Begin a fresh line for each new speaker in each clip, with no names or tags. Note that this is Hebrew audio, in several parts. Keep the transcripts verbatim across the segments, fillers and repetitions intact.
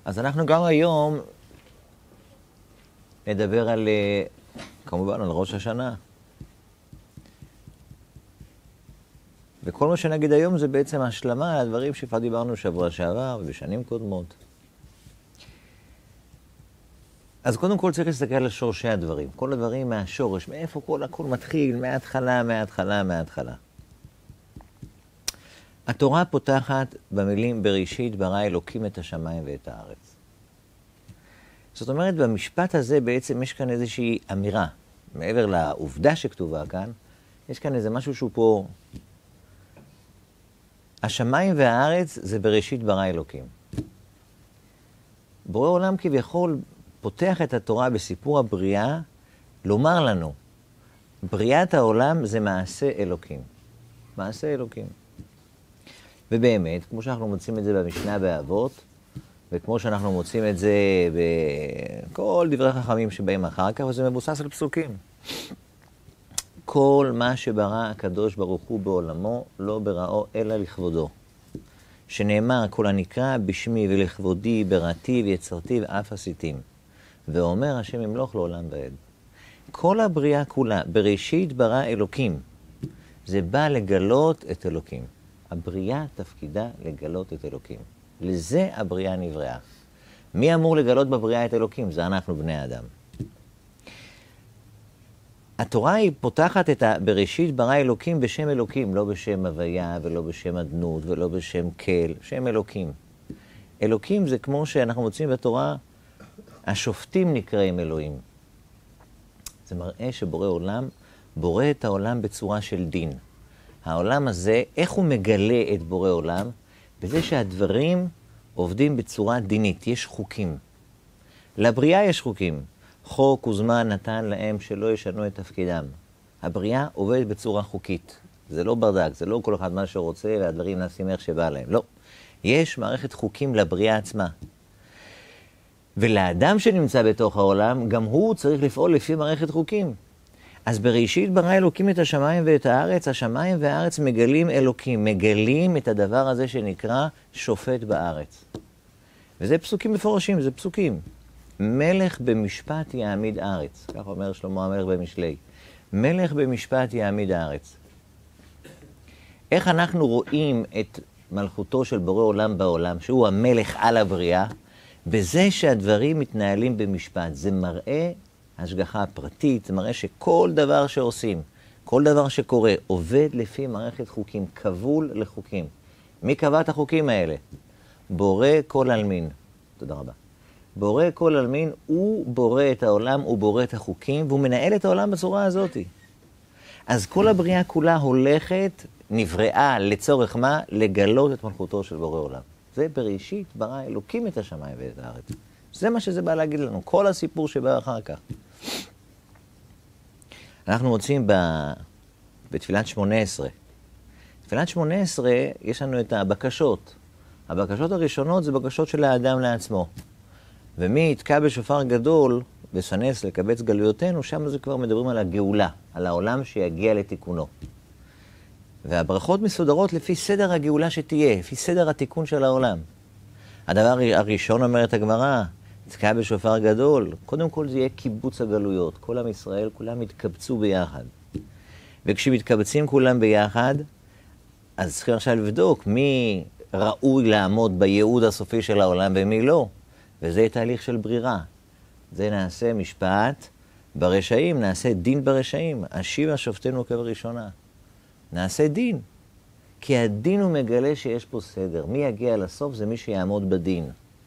אז אנחנו גם היום נדבר על, כמובן, על ראש השנה. וכל מה שנגיד היום זה בעצם השלמה על הדברים שכבר דיברנו שבוע שעבר ובשנים קודמות. אז קודם כל צריך להסתכל על שורשי הדברים. כל הדברים מהשורש, מאיפה כל הכל מתחיל, מההתחלה, מההתחלה, מההתחלה. התורה פותחת במילים בראשית ברא אלוקים את השמיים ואת הארץ. זאת אומרת, במשפט הזה בעצם יש כאן איזושהי אמירה. מעבר לעובדה שכתובה כאן, יש כאן איזה משהו שהוא פה... השמיים והארץ זה בראשית ברא אלוקים. בורא עולם כביכול פותח את התורה בסיפור הבריאה, לומר לנו, בריאת העולם זה מעשה אלוקים. מעשה אלוקים. ובאמת, כמו שאנחנו מוצאים את זה במשנה באבות, וכמו שאנחנו מוצאים את זה בכל דברי חכמים שבאים אחר כך, וזה מבוסס על פסוקים. כל מה שברא הקדוש ברוך הוא בעולמו, לא בראו אלא לכבודו. שנאמר, כל הנקרא בשמי ולכבודי, בראתי ויצרתי ואף עשיתים. ואומר השם ימלוך לעולם ועד. כל הבריאה כולה, בראשית ברא אלוקים. זה בא לגלות את אלוקים. הבריאה תפקידה לגלות את אלוקים. לזה הבריאה נבראה. מי אמור לגלות בבריאה את אלוקים? זה אנחנו בני האדם. התורה היא פותחת את בראשית ברא אלוקים בשם אלוקים, לא בשם הוויה ולא בשם אדנות ולא בשם כל, שם אלוקים. אלוקים זה כמו שאנחנו מוצאים בתורה, השופטים נקראים אלוהים. זה מראה שבורא עולם בורא את העולם בצורה של דין. העולם הזה, איך הוא מגלה את בורא עולם? בזה שהדברים עובדים בצורה דינית, יש חוקים. לבריאה יש חוקים. חוק וזמן נתן להם שלא ישנו את תפקידם. הבריאה עובדת בצורה חוקית. זה לא ברדק, זה לא כל אחד מה שרוצה והדברים נעשים איך שבא להם. לא. יש מערכת חוקים לבריאה עצמה. ולאדם שנמצא בתוך העולם, גם הוא צריך לפעול לפי מערכת חוקים. אז בראשית ברא אלוקים את השמיים ואת הארץ, השמיים והארץ מגלים אלוקים, מגלים את הדבר הזה שנקרא שופט בארץ. וזה פסוקים מפורשים, זה פסוקים. מלך במשפט יעמיד ארץ, כך אומר שלמה המלך במשלי. מלך במשפט יעמיד הארץ. איך אנחנו רואים את מלכותו של בורא עולם בעולם, שהוא המלך על הבריאה, בזה שהדברים מתנהלים במשפט. זה מראה השגחה פרטית, זה מראה שכל דבר שעושים, כל דבר שקורה, עובד לפי מערכת חוקים, כבול לחוקים. מי קבע את החוקים האלה? בורא כל אלמין. תודה רבה. בורא כל אלמין, הוא בורא את העולם, הוא בורא את החוקים, והוא מנהל את העולם בצורה הזאת. אז כל הבריאה כולה הולכת, נבראה לצורך מה? לגלות את מלכותו של בורא עולם. זה בראשית ברא אלוקים את השמיים ואת הארץ. זה מה שזה בא להגיד לנו, כל הסיפור שבא אחר כך. אנחנו מוצאים ב... בתפילת שמונה עשרה. בתפילת שמונה עשרה יש לנו את הבקשות. הבקשות הראשונות זה בקשות של האדם לעצמו. ומי יתקע בשופר גדול וסנס לקבץ גלויותינו, שם זה כבר מדברים על הגאולה, על העולם שיגיע לתיקונו. והברכות מסודרות לפי סדר הגאולה שתהיה, לפי סדר התיקון של העולם. הדבר הראשון אומרת הגמרא, יתקע בשופר גדול, קודם כל זה יהיה קיבוץ הגלויות. כל עם ישראל, כולם יתקבצו ביחד. וכשמתקבצים כולם ביחד, אז צריכים עכשיו לבדוק מי ראוי לעמוד בייעוד הסופי של העולם ומי לא. וזה תהליך של ברירה. זה נעשה משפט ברשעים, נעשה דין ברשעים. השיבה שופטנו כבראשונה. נעשה דין. כי הדין הוא מגלה שיש פה סדר. מי יגיע לסוף זה מי שיעמוד בדין.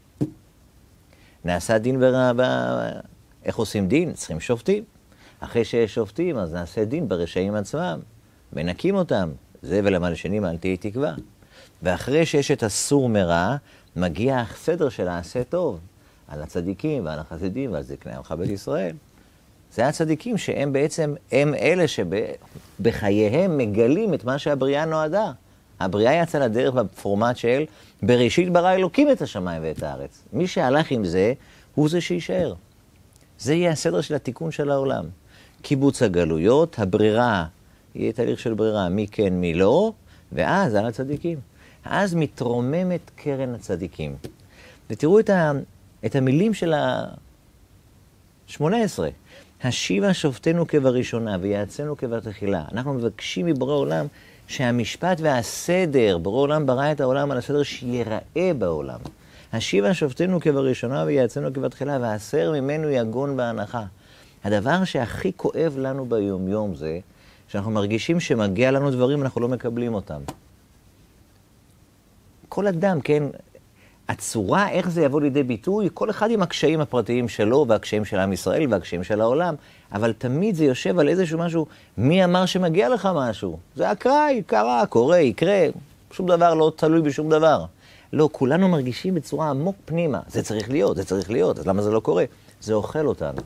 נעשה דין ברע, ב... איך עושים דין? צריכים שופטים. אחרי שיש שופטים, אז נעשה דין ברשעים עצמם. מנקים אותם. זה ולמה לשנים אל תהיה תקווה. ואחרי שיש את הסור מרע, מגיע הסדר של העשה טוב. על הצדיקים ועל החסידים ועל זקני עמך בית ישראל. זה הצדיקים שהם בעצם, הם אלה שבחייהם מגלים את מה שהבריאה נועדה. הבריאה יצאה לדרך בפורמט של בראשית ברא אלוקים את השמיים ואת הארץ. מי שהלך עם זה, הוא זה שישאר. זה יהיה הסדר של התיקון של העולם. קיבוץ הגלויות, הברירה, יהיה תהליך של ברירה, מי כן, מי לא, ואז על הצדיקים. אז מתרוממת קרן הצדיקים. ותראו את, ה, את המילים של ה-שמונה עשרה. השיבה שופטנו כבראשונה ויעצנו כבתחילה. אנחנו מבקשים מבורא עולם שהמשפט והסדר, בורא עולם ברא את העולם על הסדר שיראה בעולם. השיבה שופטנו כבראשונה ויעצנו כבתחילה, והסר ממנו יגון בהנחה. הדבר שהכי כואב לנו ביום-יום זה שאנחנו מרגישים שמגיע לנו דברים, אנחנו לא מקבלים אותם. כל אדם, כן, הצורה, איך זה יבוא לידי ביטוי, כל אחד עם הקשיים הפרטיים שלו, והקשיים של עם ישראל, והקשיים של העולם, אבל תמיד זה יושב על איזשהו משהו, מי אמר שמגיע לך משהו? זה אקראי, קרה, קורה, יקרה, שום דבר לא תלוי בשום דבר. לא, כולנו מרגישים בצורה עמוק פנימה, זה צריך להיות, זה צריך להיות, אז למה זה לא קורה? זה אוכל אותנו.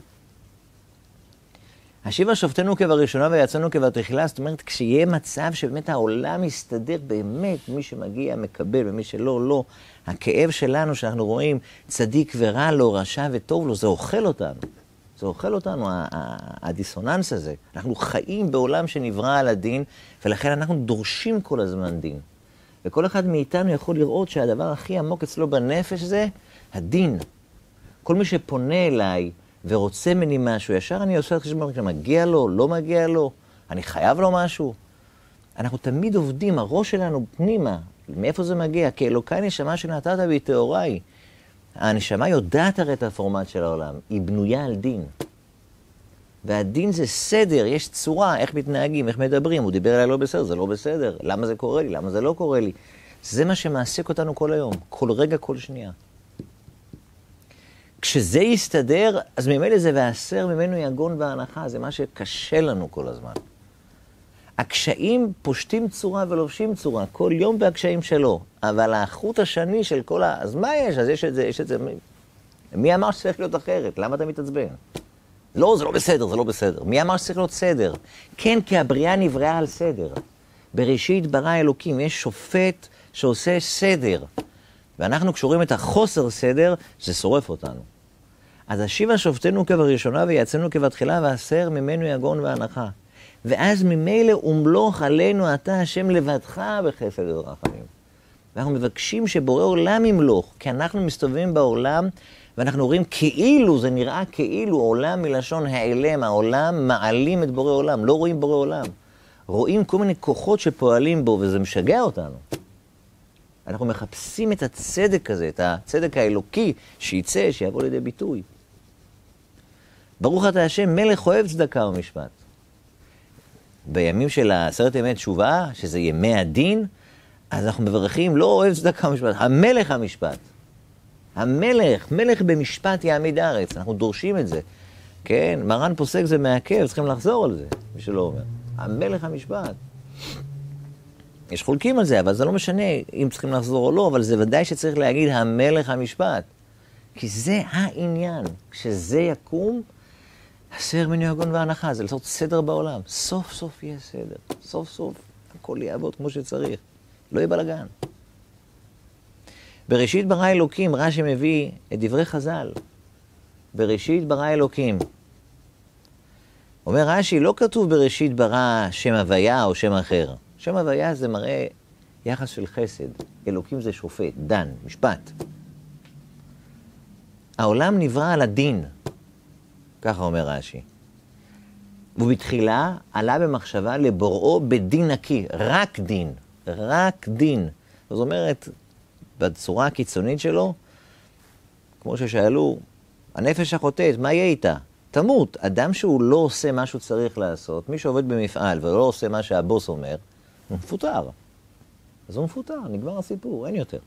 השיבה שופטנו כבראשונה ויעצנו כבתחילה, זאת אומרת, כשיהיה מצב שבאמת העולם יסתדר באמת, מי שמגיע מקבל ומי שלא, לא. הכאב שלנו שאנחנו רואים צדיק ורע לו, רשע וטוב לו, זה אוכל אותנו. זה אוכל אותנו, הדיסוננס הזה. אנחנו חיים בעולם שנברא על הדין, ולכן אנחנו דורשים כל הזמן דין. וכל אחד מאיתנו יכול לראות שהדבר הכי עמוק אצלו בנפש זה הדין. כל מי שפונה אליי ורוצה ממני משהו, ישר אני עושה את חשבון, מגיע לו, לא מגיע לו, אני חייב לו משהו. אנחנו תמיד עובדים, הראש שלנו פנימה, מאיפה זה מגיע? כי אלוקי נשמה שנתת בי טהוריי. הנשמה יודעת הרי את הפורמט של העולם, היא בנויה על דין. והדין זה סדר, יש צורה, איך מתנהגים, איך מדברים, הוא דיבר אליי לא בסדר, זה לא בסדר, למה זה קורה לי, למה זה לא קורה לי. זה מה שמעסיק אותנו כל היום, כל רגע, כל שנייה. כשזה יסתדר, אז ממילא זה והסר ממנו יגון בהנחה, זה מה שקשה לנו כל הזמן. הקשיים פושטים צורה ולובשים צורה, כל יום בהקשיים שלו, אבל החוט השני של כל ה... אז מה יש? אז יש את זה, יש את זה... מי אמר שצריך להיות אחרת? למה אתה מתעצבן? לא, זה לא בסדר, זה לא בסדר. מי אמר שצריך להיות סדר? כן, כי הבריאה נבראה על סדר. בראשית ברא אלוקים, יש שופט שעושה סדר. ואנחנו קשורים את החוסר סדר, זה שורף אותנו. אז השיבה שופטנו כבראשונה ויעצנו כבתחילה, והסר ממנו יגון והנחה. ואז ממילא ומלוך עלינו אתה השם לבדך בחסד ורחמים. ואנחנו מבקשים שבורא עולם ימלוך, כי אנחנו מסתובבים בעולם, ואנחנו רואים כאילו, זה נראה כאילו עולם מלשון העלם, העולם מעלים את בורא עולם, לא רואים בורא עולם. רואים כל מיני כוחות שפועלים בו, וזה משגע אותנו. אנחנו מחפשים את הצדק הזה, את הצדק האלוקי, שיצא, שיבוא לידי ביטוי. ברוך אתה השם, מלך אוהב צדקה ומשפט. בימים של עשרת ימי תשובה, שזה ימי הדין, אז אנחנו מברכים, לא אוהב צדקה ומשפט, המלך המשפט. המלך, מלך במשפט יעמיד הארץ, אנחנו דורשים את זה. כן, מרן פוסק זה מעכב, צריכים לחזור על זה, מי שלא אומר. המלך המשפט. יש חולקים על זה, אבל זה לא משנה אם צריכים לחזור או לא, אבל זה ודאי שצריך להגיד המלך המשפט. כי זה העניין. כשזה יקום, הסר ממנו יגון והנחה, זה לעשות סדר בעולם. סוף סוף יהיה סדר. סוף סוף הכל יעבוד כמו שצריך. לא יהיה בלגן. בראשית ברא אלוקים, רש"י מביא את דברי חז"ל. בראשית ברא אלוקים. אומר רש"י, לא כתוב בראשית ברא שם הוויה או שם אחר. שם הוויה זה מראה יחס של חסד. אלוקים זה שופט, דן, משפט. העולם נברא על הדין. ככה אומר רש"י. ובתחילה עלה במחשבה לבוראו בדין נקי. רק דין. רק דין. זאת אומרת, בצורה הקיצונית שלו, כמו ששאלו, הנפש החוטאת, מה יהיה איתה? תמות. אדם שהוא לא עושה מה שהוא צריך לעשות, מי שעובד במפעל ולא עושה מה שהבוס אומר, הוא מפוטר. אז הוא מפוטר, נגמר הסיפור, אין יותר.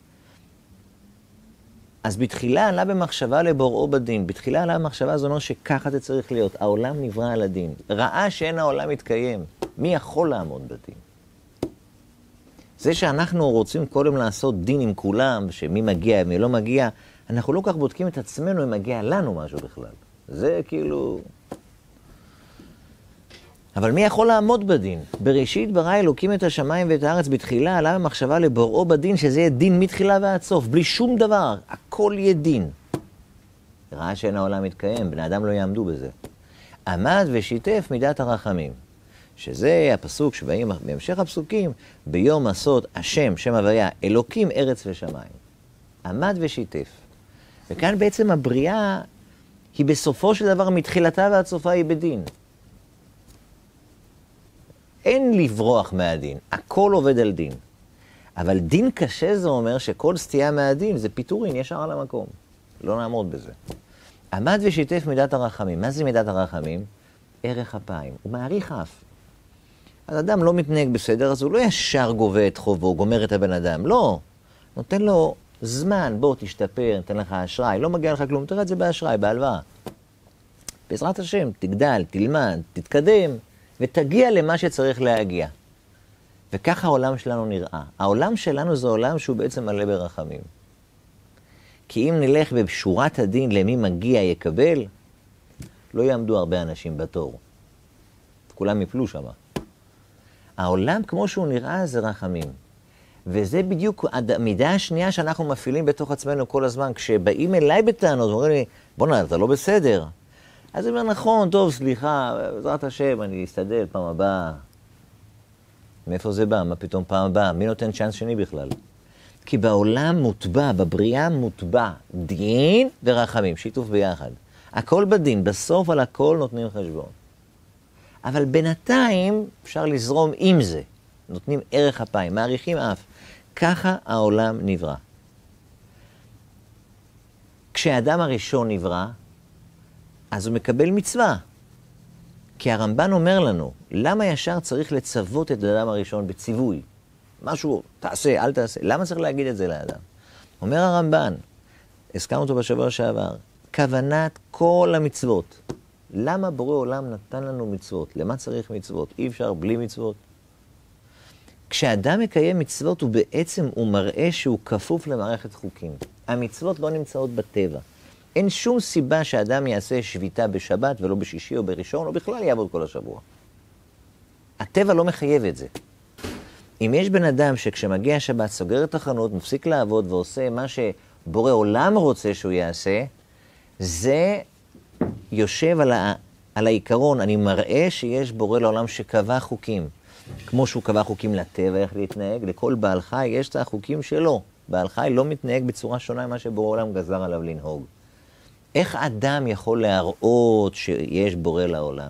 אז בתחילה עלה במחשבה לבוראו בדין. בתחילה עלה במחשבה, זה אומר שככה זה צריך להיות. העולם נברא על הדין. ראה שאין העולם מתקיים. מי יכול לעמוד בדין? זה שאנחנו רוצים קודם לעשות דין עם כולם, שמי מגיע, מי לא מגיע, אנחנו לא כך בודקים את עצמנו אם מגיע לנו משהו בכלל. זה כאילו... אבל מי יכול לעמוד בדין? בראשית ברא אלוקים את השמיים ואת הארץ, בתחילה עלה במחשבה לבוראו בדין, שזה יהיה דין מתחילה ועד סוף, בלי שום דבר, הכל יהיה דין. ראה שאין העולם מתקיים, בני אדם לא יעמדו בזה. עמד ושיתף מידת הרחמים, שזה הפסוק שבאים בהמשך הפסוקים, ביום עשות השם, שם הוויה, אלוקים ארץ ושמיים. עמד ושיתף. וכאן בעצם הבריאה היא בסופו של דבר מתחילתה ועד סופה היא בדין. אין לברוח מהדין, הכל עובד על דין. אבל דין קשה זה אומר שכל סטייה מהדין זה פיטורין ישר על המקום. לא נעמוד בזה. עמד ושיתף מידת הרחמים. מה זה מידת הרחמים? ערך אפיים. הוא מעריך אף. אז אדם לא מתנהג בסדר, אז הוא לא ישר גובה את חובו, גומר את הבן אדם. לא. נותן לו זמן, בוא תשתפר, נתן לך אשראי. לא מגיע לך כלום, תראה את זה באשראי, בהלוואה. בעזרת השם, תגדל, תלמד, תתקדם, ותגיע למה שצריך להגיע. וככה העולם שלנו נראה. העולם שלנו זה עולם שהוא בעצם מלא ברחמים. כי אם נלך בשורת הדין למי מגיע יקבל, לא יעמדו הרבה אנשים בתור. כולם יפלו שמה. העולם כמו שהוא נראה זה רחמים. וזה בדיוק המידה השנייה שאנחנו מפעילים בתוך עצמנו כל הזמן. כשבאים אליי בטענות, אומרים לי, בוא נע, אתה לא בסדר. אז אני אומר, נכון, טוב, סליחה, בעזרת השם, אני אסתדל פעם הבאה. מאיפה זה בא? מה פתאום פעם הבאה? מי נותן צ'אנס שני בכלל? כי בעולם מוטבע, בבריאה מוטבע, דין ורחמים, שיתוף ביחד. הכל בדין, בסוף על הכל נותנים חשבון. אבל בינתיים אפשר לזרום עם זה. נותנים ערך אפיים, מעריכים אף. ככה העולם נברא. כשהאדם הראשון נברא, אז הוא מקבל מצווה. כי הרמב"ן אומר לנו, למה ישר צריך לצוות את האדם הראשון בציווי? משהו, תעשה, אל תעשה. למה צריך להגיד את זה לאדם? אומר הרמב"ן, הזכרנו אותו בשבוע שעבר, כוונת כל המצוות. למה בורא עולם נתן לנו מצוות? למה צריך מצוות? אי אפשר בלי מצוות. כשאדם מקיים מצוות, הוא בעצם, הוא מראה שהוא כפוף למערכת חוקים. המצוות לא נמצאות בטבע. אין שום סיבה שאדם יעשה שביתה בשבת ולא בשישי או בראשון, או בכלל יעבוד כל השבוע. הטבע לא מחייב את זה. אם יש בן אדם שכשמגיע השבת סוגר את החנות, מפסיק לעבוד ועושה מה שבורא עולם רוצה שהוא יעשה, זה יושב על, ה... על העיקרון. אני מראה שיש בורא לעולם שקבע חוקים. כמו שהוא קבע חוקים לטבע, איך להתנהג, לכל בעל חי יש את החוקים שלו. בעל חי לא מתנהג בצורה שונה ממה שבורא עולם גזר עליו לנהוג. איך אדם יכול להראות שיש בורא לעולם?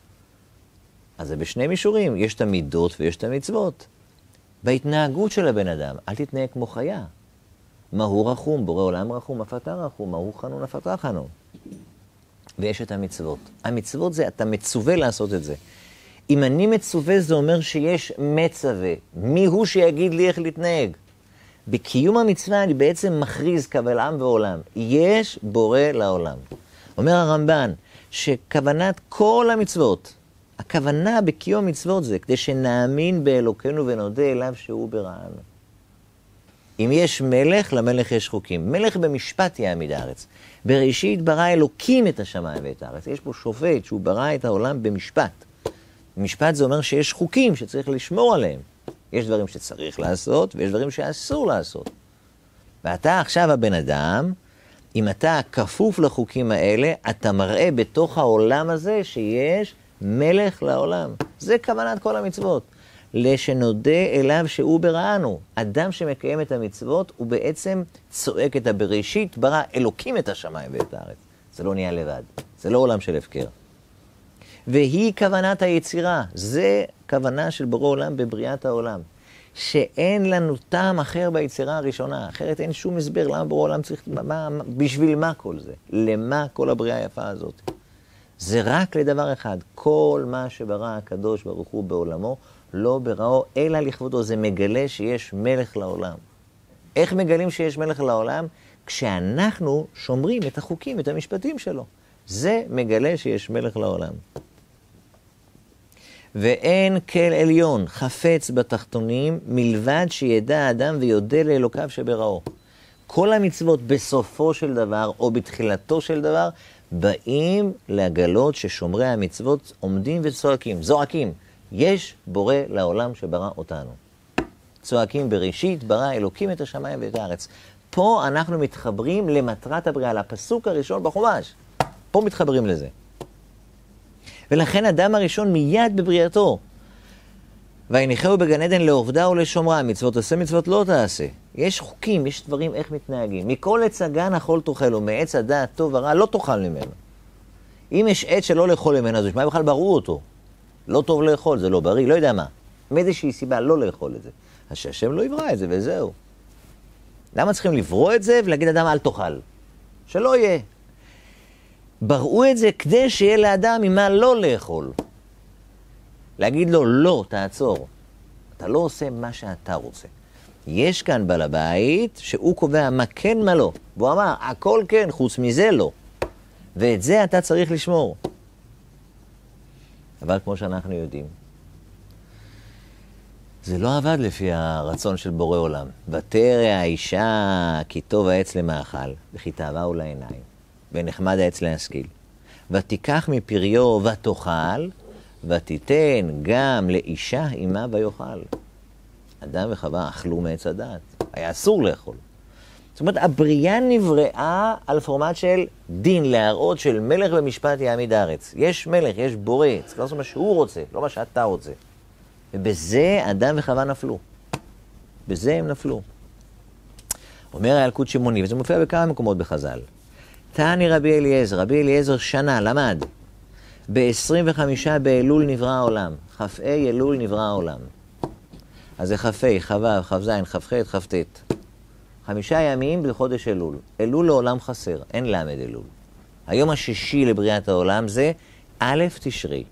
אז זה בשני מישורים, יש את המידות ויש את המצוות. בהתנהגות של הבן אדם, אל תתנהג כמו חיה. מהו רחום? בורא עולם רחום, אף אתה רחום, מהו חנון, אף אתה חנון. ויש את המצוות. המצוות זה, אתה מצווה לעשות את זה. אם אני מצווה זה אומר שיש מצווה. מי הוא שיגיד לי איך להתנהג? בקיום המצווה אני בעצם מכריז קבל עם ועולם. יש בורא לעולם. אומר הרמב"ן שכוונת כל המצוות, הכוונה בקיום המצוות זה כדי שנאמין באלוקנו ונודה אליו שהוא בראנו. אם יש מלך, למלך יש חוקים. מלך במשפט יעמיד הארץ. בראשית ברא אלוקים את השמיים ואת הארץ. יש פה שופט שהוא ברא את העולם במשפט. משפט זה אומר שיש חוקים שצריך לשמור עליהם. יש דברים שצריך לעשות ויש דברים שאסור לעשות. ואתה עכשיו הבן אדם, אם אתה כפוף לחוקים האלה, אתה מראה בתוך העולם הזה שיש מלך לעולם. זה כוונת כל המצוות. לשנודה אליו שהוא בראנו. אדם שמקיים את המצוות הוא בעצם צועק את הבראשית, ברא אלוקים את השמיים ואת הארץ. זה לא נהיה לבד. זה לא עולם של הפקר. והיא כוונת היצירה. זה כוונה של בורא עולם בבריאת העולם. שאין לנו טעם אחר ביצירה הראשונה. אחרת אין שום הסבר למה בורא עולם צריך, מה, בשביל מה כל זה? למה כל הבריאה היפה הזאת? זה רק לדבר אחד. כל מה שברא הקדוש ברוך הוא בעולמו, לא בראו, אלא לכבודו. זה מגלה שיש מלך לעולם. איך מגלים שיש מלך לעולם? כשאנחנו שומרים את החוקים, את המשפטים שלו. זה מגלה שיש מלך לעולם. ואין כל עליון חפץ בתחתונים מלבד שידע האדם ויודע לאלוקיו שבראו. כל המצוות בסופו של דבר או בתחילתו של דבר באים לגלות ששומרי המצוות עומדים וצועקים, זועקים. יש בורא לעולם שברא אותנו. צועקים בראשית ברא אלוקים את השמיים ואת הארץ. פה אנחנו מתחברים למטרת הבריאה, לפסוק הראשון בחומש. פה מתחברים לזה. ולכן אדם הראשון מיד בבריאתו ויניחהו בגן עדן לעובדה ולשומרה, מצוות עשה מצוות לא תעשה. יש חוקים, יש דברים איך מתנהגים. מכל עץ הגן אכול תאכל, ומעץ הדעת טוב ורע לא תאכל ממנו. אם יש עץ שלא לאכול ממנו, אז מה בכלל בראו אותו? לא טוב לאכול, זה לא בריא, לא יודע מה. מאיזושהי סיבה לא לאכול את זה. אז שהשם לא יברא את זה וזהו. למה צריכים לברוא את זה ולהגיד אדם אל תאכל? שלא יהיה. בראו את זה כדי שיהיה לאדם ממה לא לאכול. להגיד לו, לא, תעצור. אתה לא עושה מה שאתה רוצה. יש כאן בעל הבית שהוא קובע מה כן, מה לא. והוא אמר, הכל כן, חוץ מזה לא. ואת זה אתה צריך לשמור. אבל כמו שאנחנו יודעים, זה לא עבד לפי הרצון של בורא עולם. ותרא האישה כי טוב העץ למאכל, וכי תאווה לעיניים, ונחמד העץ להשכיל. ותיקח מפריו ותאכל, ותיתן גם לאישה עמה ויאכל. אדם וחווה אכלו מעץ הדעת. היה אסור לאכול. זאת אומרת, הבריאה נבראה על פורמט של דין, להראות של מלך במשפט יעמיד הארץ. יש מלך, יש בורא, צריך לעשות מה שהוא רוצה, לא מה שאתה רוצה. ובזה אדם וחווה נפלו. בזה הם נפלו. אומר הילקוט שמעוני, וזה מופיע בכמה מקומות בחז"ל. תעני רבי אליעזר, רבי אליעזר שנה, למד. ב-עשרים וחמישה באלול נברא העולם. כ"ה אלול נברא העולם. אז זה כ"ה, כ"ו, כ"ז, כ"ח, כ"ט. חמישה ימים בחודש אלול. אלול לעולם חסר, אין למד אלול. היום השישי לבריאת העולם זה א' תשרי.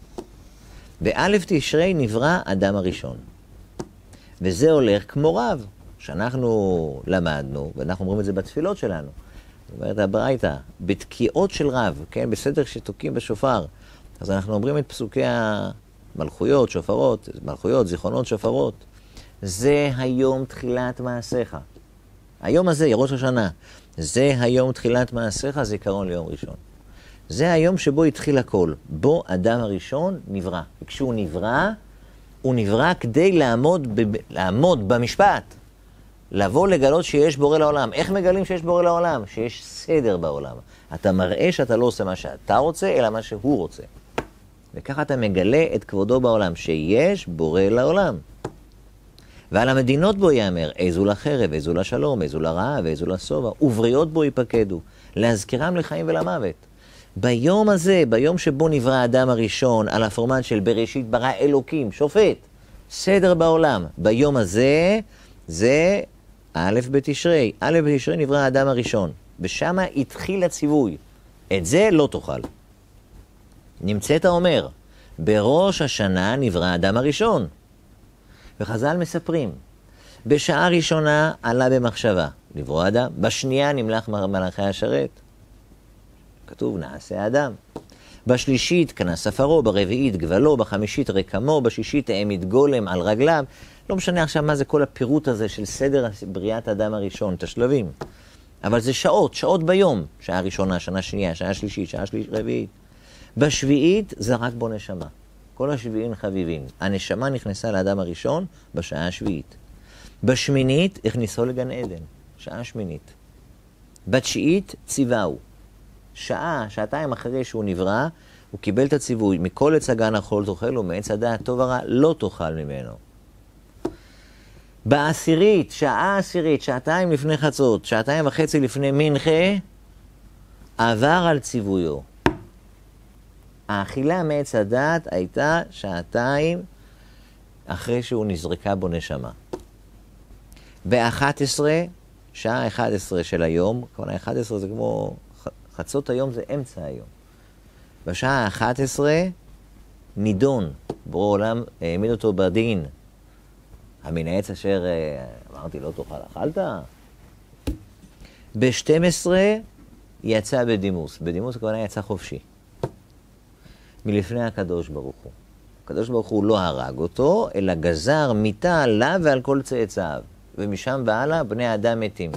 באלף תשרי נברא אדם הראשון. וזה הולך כמו רב, שאנחנו למדנו, ואנחנו אומרים את זה בתפילות שלנו. זאת אומרת, הברייתא, בתקיעות של רב, כן, בסדר שתוקים בשופר, אז אנחנו אומרים את פסוקי המלכויות, שופרות, מלכויות, זיכרונות, שופרות. זה היום תחילת מעשיך. היום הזה, ראש השנה, זה היום תחילת מעשיך, זיכרון ליום ראשון. זה היום שבו התחיל הכל, בו אדם הראשון נברא. וכשהוא נברא, הוא נברא כדי לעמוד, ב, לעמוד במשפט, לבוא לגלות שיש בורא לעולם. איך מגלים שיש בורא לעולם? שיש סדר בעולם. אתה מראה שאתה לא עושה מה שאתה רוצה, אלא מה שהוא רוצה. וככה אתה מגלה את כבודו בעולם, שיש בורא לעולם. ועל המדינות בו יאמר, איזו לחרב, איזו לשלום, איזו לרעב, איזו לשובע, ובריות בו ייפקדו, להזכירם לחיים ולמוות. ביום הזה, ביום שבו נברא האדם הראשון, על הפורמט של בראשית ברא אלוקים, שופט, סדר בעולם, ביום הזה, זה א' בתשרי. א' בתשרי נברא האדם הראשון, ושם התחיל הציווי. את זה לא תאכל. נמצאת אומר, בראש השנה נברא האדם הראשון. וחז"ל מספרים, בשעה ראשונה עלה במחשבה, לברוא אדם, בשנייה נמלך מלאכי השרת. כתוב, נעשה אדם. בשלישית קנה ספרו, ברביעית גבלו, בחמישית רקמו, בשישית העמיד גולם על רגליו. לא משנה עכשיו מה זה כל הפירוט הזה של סדר בריאת האדם הראשון, את השלבים. אבל זה שעות, שעות ביום. שעה ראשונה, שנה שנייה, שעה שלישית, שעה שלישית, רביעית. בשביעית זה רק בו נשמה. כל השביעים חביבים. הנשמה נכנסה לאדם הראשון בשעה השביעית. בשמינית הכניסו לגן עדן, שעה שמינית. בתשיעית ציווהו. שעה, שעתיים אחרי שהוא נברא, הוא קיבל את הציווי, מכל עץ הגן אכול תאכל ומעץ הדעת טוב ורע לא תאכל ממנו. בעשירית, שעה עשירית, שעתיים לפני חצות, שעתיים וחצי לפני מנחה, עבר על ציוויו. האכילה מעץ הדעת הייתה שעתיים אחרי שהוא נזרקה בו נשמה. ב-אחת עשרה, שעה אחת עשרה של היום, כמובן אחת עשרה זה כמו חצות היום, זה אמצע היום. בשעה ה-אחת עשרה נידון, בורא עולם העמיד אותו בדין. המן העץ אשר אמרתי לא תאכל, אכלת? ב-שתים עשרה יצא בדימוס. בדימוס הכוונה יצא חופשי. מלפני הקדוש ברוך הוא. הקדוש ברוך הוא לא הרג אותו, אלא גזר מיתה עליו ועל כל צאצאיו. ומשם והלאה בני האדם מתים.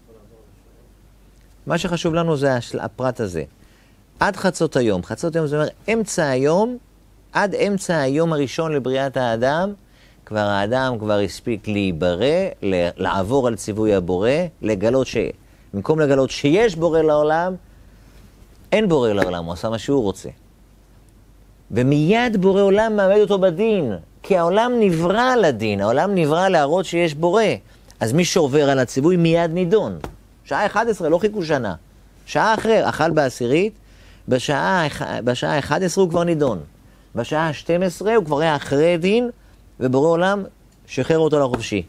מה שחשוב לנו זה הפרט הזה. עד חצות היום. חצות היום זה אומר אמצע היום, עד אמצע היום הראשון לבריאת האדם, כבר האדם כבר הספיק להיברא, לעבור על ציווי הבורא, לגלות ש... במקום לגלות שיש בורא לעולם, אין בורא לעולם, הוא עשה מה שהוא רוצה. ומיד בורא עולם מעמד אותו בדין, כי העולם נברא לדין, העולם נברא להראות שיש בורא. אז מי שעובר על הציווי מיד נידון. שעה אחת עשרה, לא חיכו שנה. שעה אחרי, אכל בעשירית, בשעה, בשעה אחת עשרה הוא כבר נידון. בשעה שתים עשרה הוא כבר היה אחרי דין, ובורא עולם שחרר אותו לחופשי.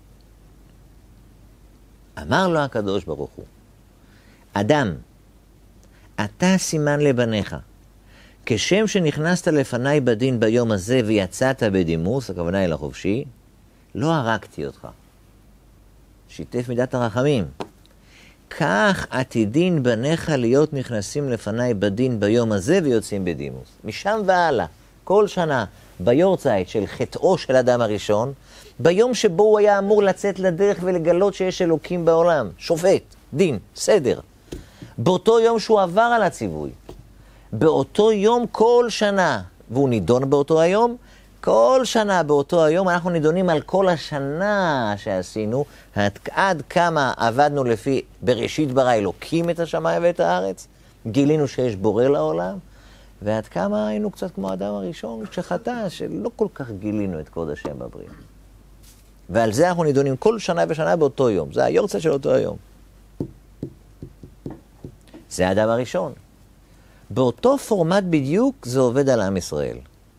אמר לו הקדוש ברוך הוא, אדם, אתה סימן לבניך, כשם שנכנסת לפניי בדין ביום הזה ויצאת בדימוס, הכוונה היא לחופשי, לא הרגתי אותך. שיתף מידת הרחמים. כך עתידין בניך להיות נכנסים לפניי בדין ביום הזה ויוצאים בדימוס. משם והלאה, כל שנה, ביורצייט של חטאו של אדם הראשון, ביום שבו הוא היה אמור לצאת לדרך ולגלות שיש אלוקים בעולם, שופט, דין, סדר. באותו יום שהוא עבר על הציווי, באותו יום כל שנה, והוא נידון באותו היום, כל שנה באותו היום אנחנו נידונים על כל השנה שעשינו, עד, עד כמה עבדנו לפי בראשית ברא אלוקים את השמיים ואת הארץ, גילינו שיש בורא לעולם, ועד כמה היינו קצת כמו האדם הראשון שחטא, שלא כל כך גילינו את כבוד השם בבריאה. ועל זה אנחנו נידונים כל שנה ושנה באותו יום. זה היורצה של אותו היום. זה האדם הראשון. באותו פורמט בדיוק זה עובד על עם ישראל.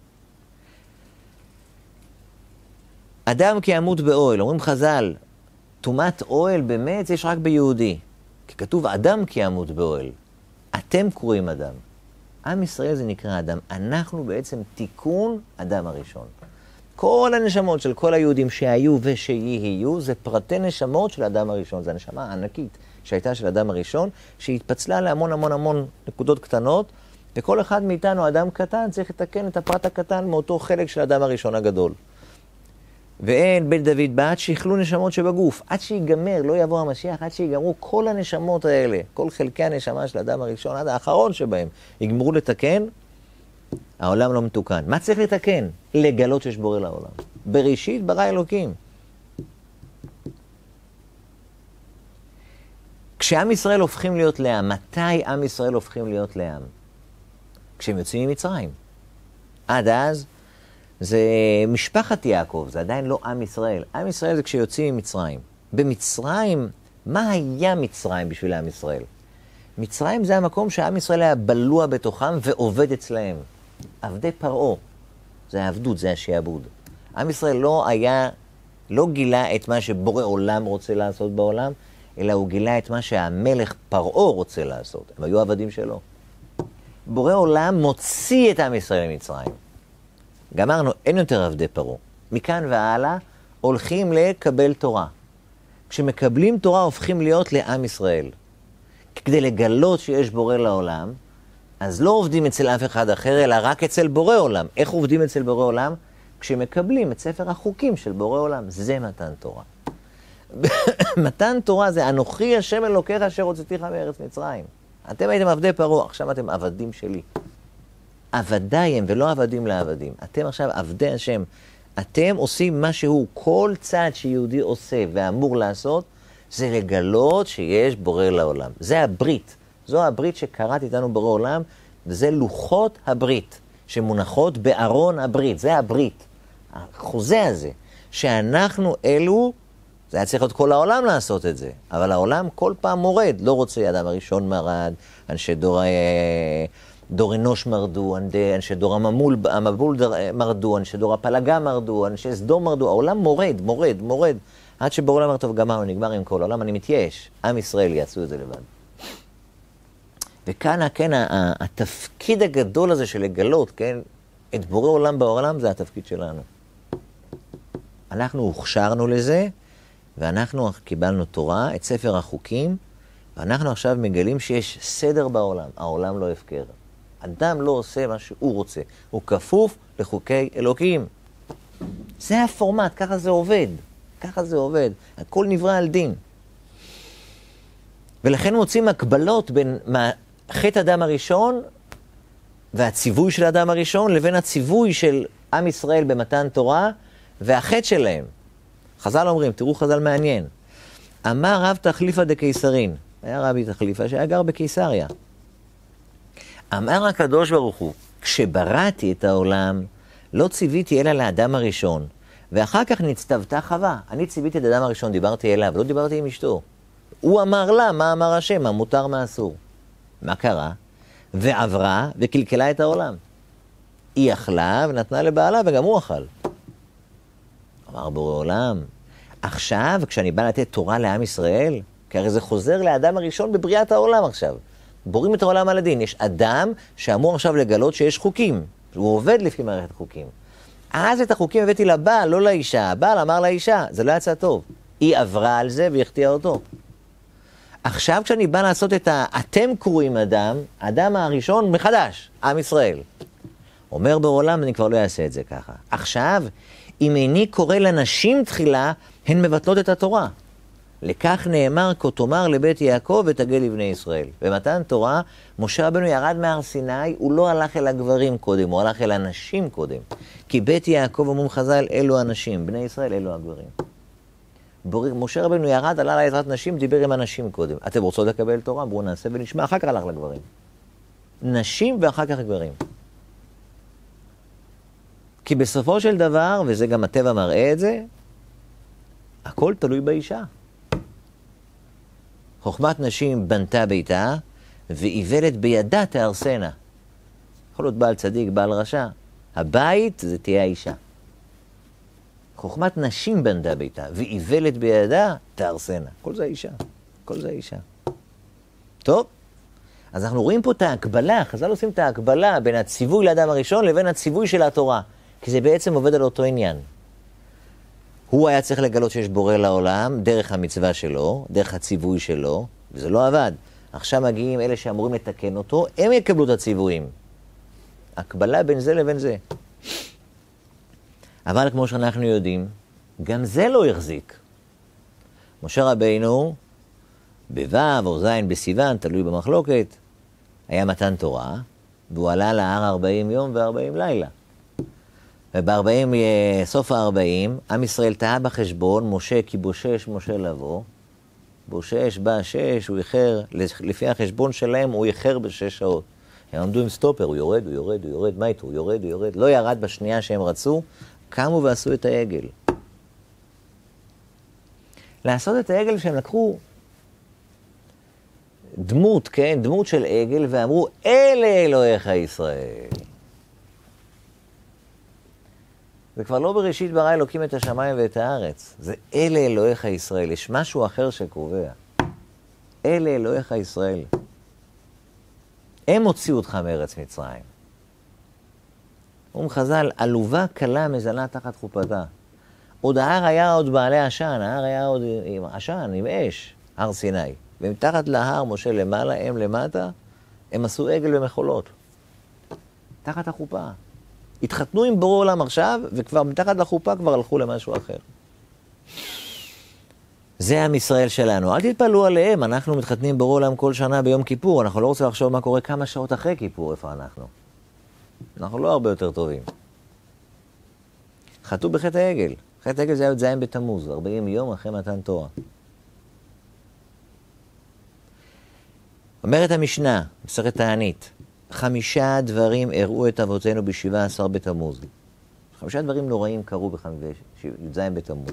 אדם כי ימות באוהל, אומרים חז"ל, טומאת אוהל באמת יש רק ביהודי. כי כתוב אדם כי ימות באוהל. אתם קוראים אדם. עם ישראל זה נקרא אדם. אנחנו בעצם תיקון אדם הראשון. כל הנשמות של כל היהודים שהיו ושיהיו, זה פרטי נשמות של אדם הראשון. זו הנשמה הענקית שהייתה של אדם הראשון, שהתפצלה להמון המון המון נקודות קטנות, וכל אחד מאיתנו, אדם קטן, צריך לתקן את הפרט הקטן מאותו חלק של אדם הראשון הגדול. ואין בית דוד בא עד שיכלו נשמות שבגוף, עד שיגמר, לא יבוא המשיח, עד שיגמרו כל הנשמות האלה, כל חלקי הנשמה של האדם הראשון, עד האחרון שבהם, יגמרו לתקן, העולם לא מתוקן. מה צריך לתקן? לגלות שיש בורא לעולם. בראשית ברא אלוקים. כשעם ישראל הופכים להיות לעם, מתי עם ישראל הופכים להיות לעם? כשהם יוצאים ממצרים. עד אז זה משפחת יעקב, זה עדיין לא עם ישראל. עם ישראל זה כשיוצאים ממצרים. במצרים, מה היה מצרים בשביל עם ישראל? מצרים זה המקום שהעם ישראל היה בלוע בתוכם ועובד אצלהם. עבדי פרעה, זה העבדות, זה השעבוד. עם ישראל לא היה, לא גילה את מה שבורא עולם רוצה לעשות בעולם, אלא הוא גילה את מה שהמלך פרעה רוצה לעשות. הם היו עבדים שלו. בורא עולם מוציא את עם ישראל ממצרים. גמרנו, אין יותר עבדי פרעה. מכאן והלאה הולכים לקבל תורה. כשמקבלים תורה הופכים להיות לעם ישראל. כדי לגלות שיש בורא לעולם, אז לא עובדים אצל אף אחד אחר, אלא רק אצל בורא עולם. איך עובדים אצל בורא עולם? כשמקבלים את ספר החוקים של בורא עולם. זה מתן תורה. מתן תורה זה אנוכי השם אלוקיך אשר הוצאתיך מארץ מצרים. אתם הייתם עבדי פרעה, עכשיו אתם עבדים שלי. עבדיי הם ולא עבדים לעבדים. אתם עכשיו עבדי השם. אתם עושים מה שהוא, כל צעד שיהודי עושה ואמור לעשות, זה לגלות שיש בורא לעולם. זה הברית. זו הברית שקראת איתנו בורא עולם, וזה לוחות הברית, שמונחות בארון הברית. זה הברית. החוזה הזה, שאנחנו אלו, זה היה צריך להיות כל העולם לעשות את זה, אבל העולם כל פעם מורד, לא רוצה, אדם הראשון מרד, אנשי דור, דור אנוש מרדו, אנשי דור הממול, המבול מרדו, אנשי דור הפלגה מרדו, אנשי סדום מרדו, העולם מורד, מורד, מורד, עד שבעולם אמר, טוב, גמרנו, נגמר עם כל העולם, אני מתייאש, עם ישראל יעשו את זה לבד. וכאן, כן, התפקיד הגדול הזה של לגלות, כן, את בורא עולם בעולם, זה התפקיד שלנו. אנחנו הוכשרנו לזה, ואנחנו קיבלנו תורה, את ספר החוקים, ואנחנו עכשיו מגלים שיש סדר בעולם. העולם לא הפקר. אדם לא עושה מה שהוא רוצה. הוא כפוף לחוקי אלוקים. זה הפורמט, ככה זה עובד. ככה זה עובד. הכל נברא על דין. ולכן מוצאים הקבלות בין חטא אדם הראשון והציווי של האדם הראשון לבין הציווי של עם ישראל במתן תורה והחטא שלהם. חז"ל אומרים, תראו חז"ל מעניין. אמר רב תחליפה דקיסרין, היה רבי תחליפה שהיה גר בקיסריה. אמר הקדוש ברוך הוא, כשבראתי את העולם, לא ציוויתי אלא לאדם הראשון, ואחר כך נצטוותה חווה. אני ציוויתי את האדם הראשון, דיברתי אליו, לא דיברתי עם אשתו. הוא אמר לה, מה אמר השם, מה מותר, מה אסור. מה קרה? ועברה וקלקלה את העולם. היא אכלה ונתנה לבעלה וגם הוא אכל. אמר בורא עולם, עכשיו כשאני בא לתת תורה לעם ישראל, כי הרי זה חוזר לאדם הראשון בבריאת העולם עכשיו. בורים את העולם על הדין. יש אדם שאמור עכשיו לגלות שיש חוקים. הוא עובד לפי מערכת חוקים. אז את החוקים הבאתי לבעל, לא לאישה. הבעל אמר לאישה, זה לא יצא טוב. היא עברה על זה והחטיאה אותו. עכשיו כשאני בא לעשות את ה... אתם קרואים אדם, אדם הראשון מחדש, עם ישראל. אומר בעולם, אני כבר לא אעשה את זה ככה. עכשיו, אם איני קורא לנשים תחילה, הן מבטלות את התורה. לכך נאמר, כה תאמר לבית יעקב ותגל לבני ישראל. במתן תורה, משה רבנו ירד מהר סיני, הוא לא הלך אל הגברים קודם, הוא הלך אל הנשים קודם. כי בית יעקב אומרים חז"ל, אלו הנשים, בני ישראל אלו הגברים. משה רבנו ירד, עלה לעזרת נשים, דיבר עם הנשים קודם. אתם רוצות לקבל תורה? בואו נעשה ונשמע, אחר כך הלך לגברים. נשים ואחר כך גברים. כי בסופו של דבר, וזה גם הטבע מראה את זה, הכל תלוי באישה. חוכמת נשים בנתה ביתה, ואיוולת בידה תהרסנה. יכול להיות בעל צדיק, בעל רשע. הבית זה תהיה האישה. חוכמת נשים בנתה ביתה, ואיוולת בידה תהרסנה. כל זה האישה. כל זה האישה. טוב, אז אנחנו רואים פה את ההקבלה, חז"ל עושים את ההקבלה בין הציווי לאדם הראשון לבין הציווי של התורה. כי זה בעצם עובד על אותו עניין. הוא היה צריך לגלות שיש בורא לעולם דרך המצווה שלו, דרך הציווי שלו, וזה לא עבד. עכשיו מגיעים אלה שאמורים לתקן אותו, הם יקבלו את הציוויים. הקבלה בין זה לבין זה. אבל כמו שאנחנו יודעים, גם זה לא יחזיק. משה רבינו, בו' או ז' בסיוון, תלוי במחלוקת, היה מתן תורה, והוא עלה להר ארבעים יום וארבעים לילה. ובארבעים, סוף הארבעים, עם ישראל טעה בחשבון, משה כי בושש משה לבוא, בושש בא שש, הוא איחר, לפי החשבון שלהם הוא איחר בשש שעות. הם עמדו עם סטופר, הוא יורד, הוא יורד, הוא יורד, מה איתו? הוא יורד, הוא יורד, לא ירד בשנייה שהם רצו, קמו ועשו את העגל. לעשות את העגל שהם לקחו דמות, כן, דמות של עגל, ואמרו, אלה אלוהיך ישראל. זה כבר לא בראשית ברא אלוקים את השמיים ואת הארץ. זה אלה אלוהיך ישראל. יש משהו אחר שקובע. אלה אלוהיך ישראל. הם הוציאו אותך מארץ מצרים. אומרים חז"ל, עלובה קלה מזנה תחת חופתה. עוד ההר היה עוד בעלי עשן, ההר היה עוד עם עשן, עם אש, הר סיני. ומתחת להר, משה למעלה, הם למטה, הם עשו עגל ומחולות. תחת החופה. התחתנו עם בורא עולם עכשיו, וכבר מתחת לחופה כבר הלכו למשהו אחר. זה עם ישראל שלנו. אל תתפלאו עליהם, אנחנו מתחתנים עם בורא עולם כל שנה ביום כיפור, אנחנו לא רוצים לחשוב מה קורה כמה שעות אחרי כיפור, איפה אנחנו. אנחנו לא הרבה יותר טובים. חטאו בחטא העגל. חטא העגל זה היה ז' בתמוז, ארבעים יום אחרי מתן תורה. אומרת המשנה, מסכת תענית, חמישה דברים הראו את אבותינו בשבעה עשר בתמוז. חמישה דברים נוראים קרו בי"ז בתמוז.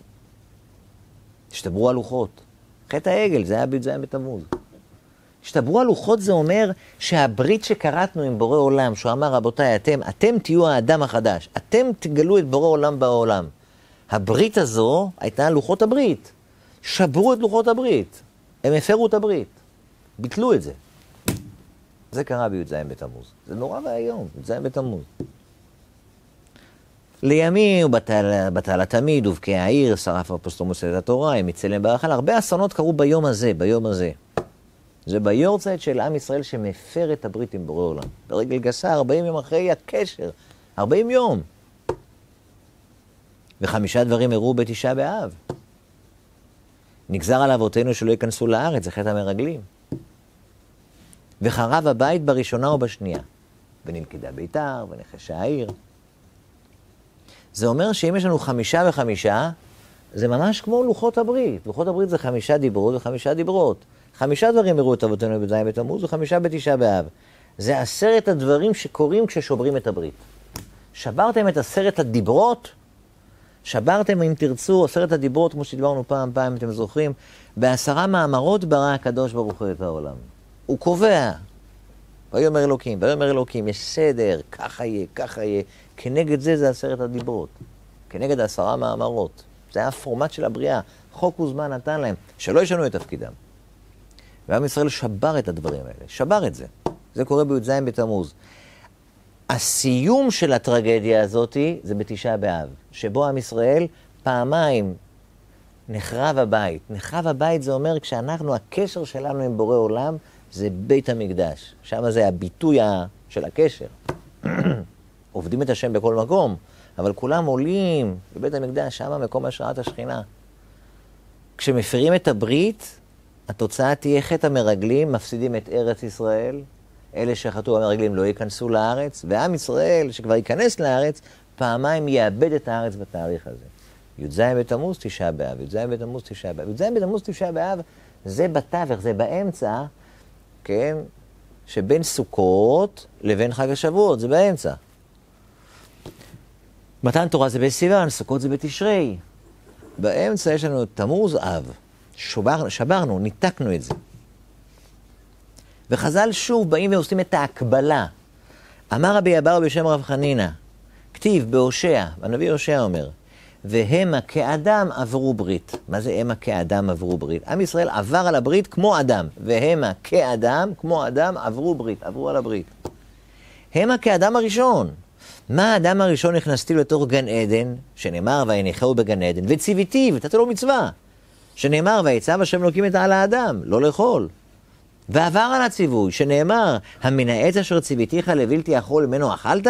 השתברו הלוחות. חטא העגל, זה היה בי"ז בתמוז. השתברו הלוחות זה אומר שהברית שקראתנו עם בורא עולם, שהוא אמר, רבותיי, אתם, אתם תהיו האדם החדש. אתם תגלו את בורא עולם בעולם. הברית הזו הייתה לוחות הברית. שברו את לוחות הברית. הם הפרו את הברית. ביטלו את זה. זה קרה בי"ז בתמוז. זה נורא והיום, י"ז בתמוז. לימים, בטל התמיד, ובקע העיר, שרף אפוסטמוס את התורה, הם מצלם בהאכל. הרבה אסונות קרו ביום הזה, ביום הזה. זה ביורצייט של עם ישראל שמפר את הברית עם בורא עולם. ברגל גסה, ארבעים יום אחרי הקשר. ארבעים יום. וחמישה דברים הראו בתשעה באב. נגזר על אבותינו שלא ייכנסו לארץ, זה חטא המרגלים. וחרב הבית בראשונה ובשנייה. ונלכדה ביתר, ונחשה העיר. זה אומר שאם יש לנו חמישה וחמישה, זה ממש כמו לוחות הברית. לוחות הברית זה חמישה דיברות וחמישה דיברות. חמישה דברים הראו את אבותינו בז' בתמוז וחמישה בתשעה באב. זה עשרת הדברים שקורים כששוברים את הברית. שברתם את עשרת הדיברות, שברתם, אם תרצו, עשרת הדיברות, כמו שדיברנו פעם, פעם, אם אתם זוכרים, בעשרה מאמרות ברא הקדוש ברוך הוא את העולם. הוא קובע, ויאמר אלוקים, ויאמר אלוקים, יש סדר, ככה יהיה, ככה יהיה. כנגד זה זה עשרת הדיברות, כנגד עשרה מאמרות. זה היה הפורמט של הבריאה, חוק וזמן נתן להם, שלא ישנו את תפקידם. ועם ישראל שבר את הדברים האלה, שבר את זה. זה קורה בי"ז בתמוז. הסיום של הטרגדיה הזאת זה בתשעה באב, שבו עם ישראל פעמיים נחרב הבית. נחרב הבית זה אומר כשאנחנו, הקשר שלנו עם בורא עולם, זה בית המקדש. שם זה הביטוי של הקשר. עובדים את השם בכל מקום, אבל כולם עולים בבית המקדש, שם מקום השראת השכינה. כשמפרים את הברית, התוצאה תהיה חטא המרגלים, מפסידים את ארץ ישראל, אלה שחטאו המרגלים לא ייכנסו לארץ, ועם ישראל שכבר ייכנס לארץ, פעמיים יאבד את הארץ בתאריך הזה. י"ז בתמוז תשעה באב, י"ז בתמוז תשעה באב. י"ז בתמוז תשעה באב זה בתווך, זה באמצע, כן, שבין סוכות לבין חג השבועות, זה באמצע. מתן תורה זה בסיוון, סוכות זה בתשרי. באמצע יש לנו תמוז אב. שבר, שברנו, ניתקנו את זה. וחז"ל שוב באים ועושים את ההקבלה. אמר רבי אבאו בשם רב חנינא, כתיב בהושע, הנביא הושע אומר, והמה כאדם עברו ברית. מה זה המה כאדם עברו ברית? עם ישראל עבר על הברית כמו אדם, והמה כאדם, כמו אדם, עברו ברית, עברו על הברית. המה כאדם הראשון. מה האדם הראשון נכנסתי לתוך גן עדן, שנאמר ויניחהו בגן עדן, וציוויתיו, נתתי לו מצווה, שנאמר ויצב השם אלוקים את על האדם, לא לאכול. ועבר על הציווי, שנאמר, המן העץ אשר ציוויתיך לבלתי אכול ממנו אכלת?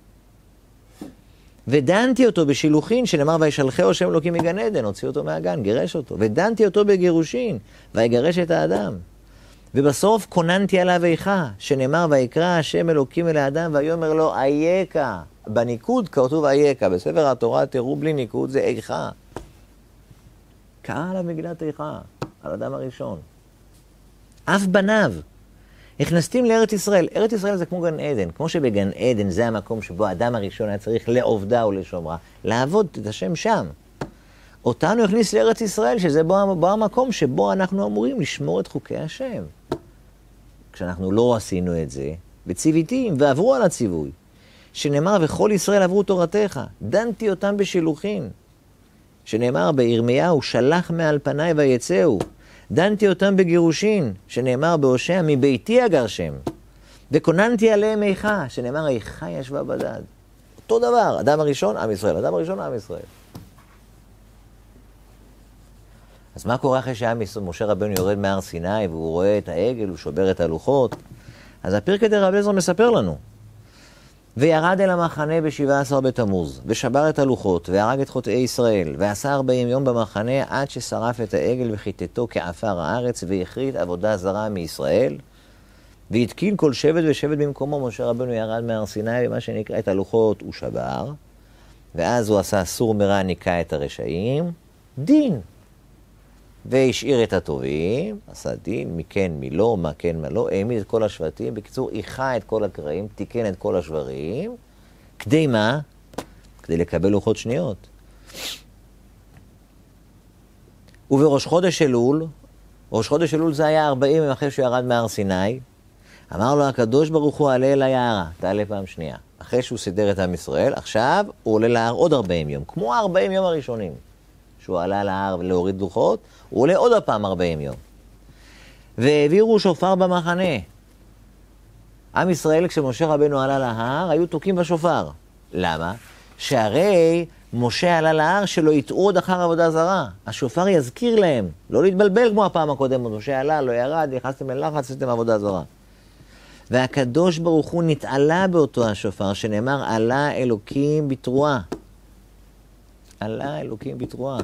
ודנתי אותו בשילוחין, שנאמר וישלחהו השם אלוקים מגן עדן, הוציא אותו מהגן, גירש אותו. ודנתי אותו בגירושין, ויגרש את האדם. ובסוף כוננתי עליו איכה, שנאמר ויקרא השם אלוקים אל האדם, ויאמר לו אייכה. בניקוד כתוב אייכה, בספר התורה תראו בלי ניקוד זה איכה. קרא עליו מגילת איכה, על האדם הראשון. אף בניו. הכנסתים לארץ ישראל. ארץ ישראל זה כמו גן עדן. כמו שבגן עדן זה המקום שבו האדם הראשון היה צריך לעובדה ולשומרה. לעבוד את השם שם. אותנו הכניס לארץ ישראל, שזה בו, בו המקום שבו אנחנו אמורים לשמור את חוקי השם. כשאנחנו לא עשינו את זה, וציוויתים ועברו על הציווי. שנאמר וכל ישראל עברו תורתך. דנתי אותם בשילוחין. שנאמר בירמיהו שלח מעל פניי ויצאו. דנתי אותם בגירושין, שנאמר בהושע מביתי אגרשם. וכוננתי עליהם איכה, שנאמר איכה ישבה בדד. אותו דבר, אדם הראשון, עם ישראל. אדם הראשון, עם ישראל. אז מה קורה אחרי שמשה רבנו יורד מהר סיני, והוא רואה את העגל, הוא שובר את הלוחות? אז הפרקי דרבי אליעזר מספר לנו. וירד אל המחנה בשבעה עשר בתמוז, ושבר את הלוחות, והרג את חוטאי ישראל, ועשה ארבעים יום במחנה, עד ששרף את העגל וחיטטו כעפר הארץ, והכרית עבודה זרה מישראל, והתקין כל שבט ושבט במקומו. משה רבנו ירד מהר סיני, ומה שנקרא את הלוחות הוא שבר, ואז הוא עשה סור מרע, ניקה את הרשעים, דין. והשאיר את הטובים, עשה דין, מי כן, מי לא, מה כן, מה לא, העמיד את כל השבטים, בקיצור, איכה את כל הקרעים, תיקן את כל השברים, כדי מה? כדי לקבל לוחות שניות. ובראש חודש אלול, ראש חודש אלול זה היה ארבעים אחרי שהוא ירד מהר סיני, אמר לו הקדוש ברוך הוא עלה אל היערה, תעלה פעם שנייה. אחרי שהוא סידר את עם ישראל, עכשיו הוא עולה להר עוד ארבעים יום, כמו ארבעים יום הראשונים. שהוא עלה להר להוריד לוחות, הוא עולה עוד הפעם ארבעים יום. והעבירו שופר במחנה. עם ישראל, כשמשה רבנו עלה להר, היו תוקים בשופר. למה? שהרי משה עלה להר שלא יטעו עוד אחר עבודה זרה. השופר יזכיר להם, לא להתבלבל כמו הפעם הקודמת. משה עלה, לא ירד, נכנסתם ללחץ, עשיתם עבודה זרה. והקדוש ברוך הוא נתעלה באותו השופר, שנאמר, עלה אלוקים בתרועה. עלה אלוקים בתרועה.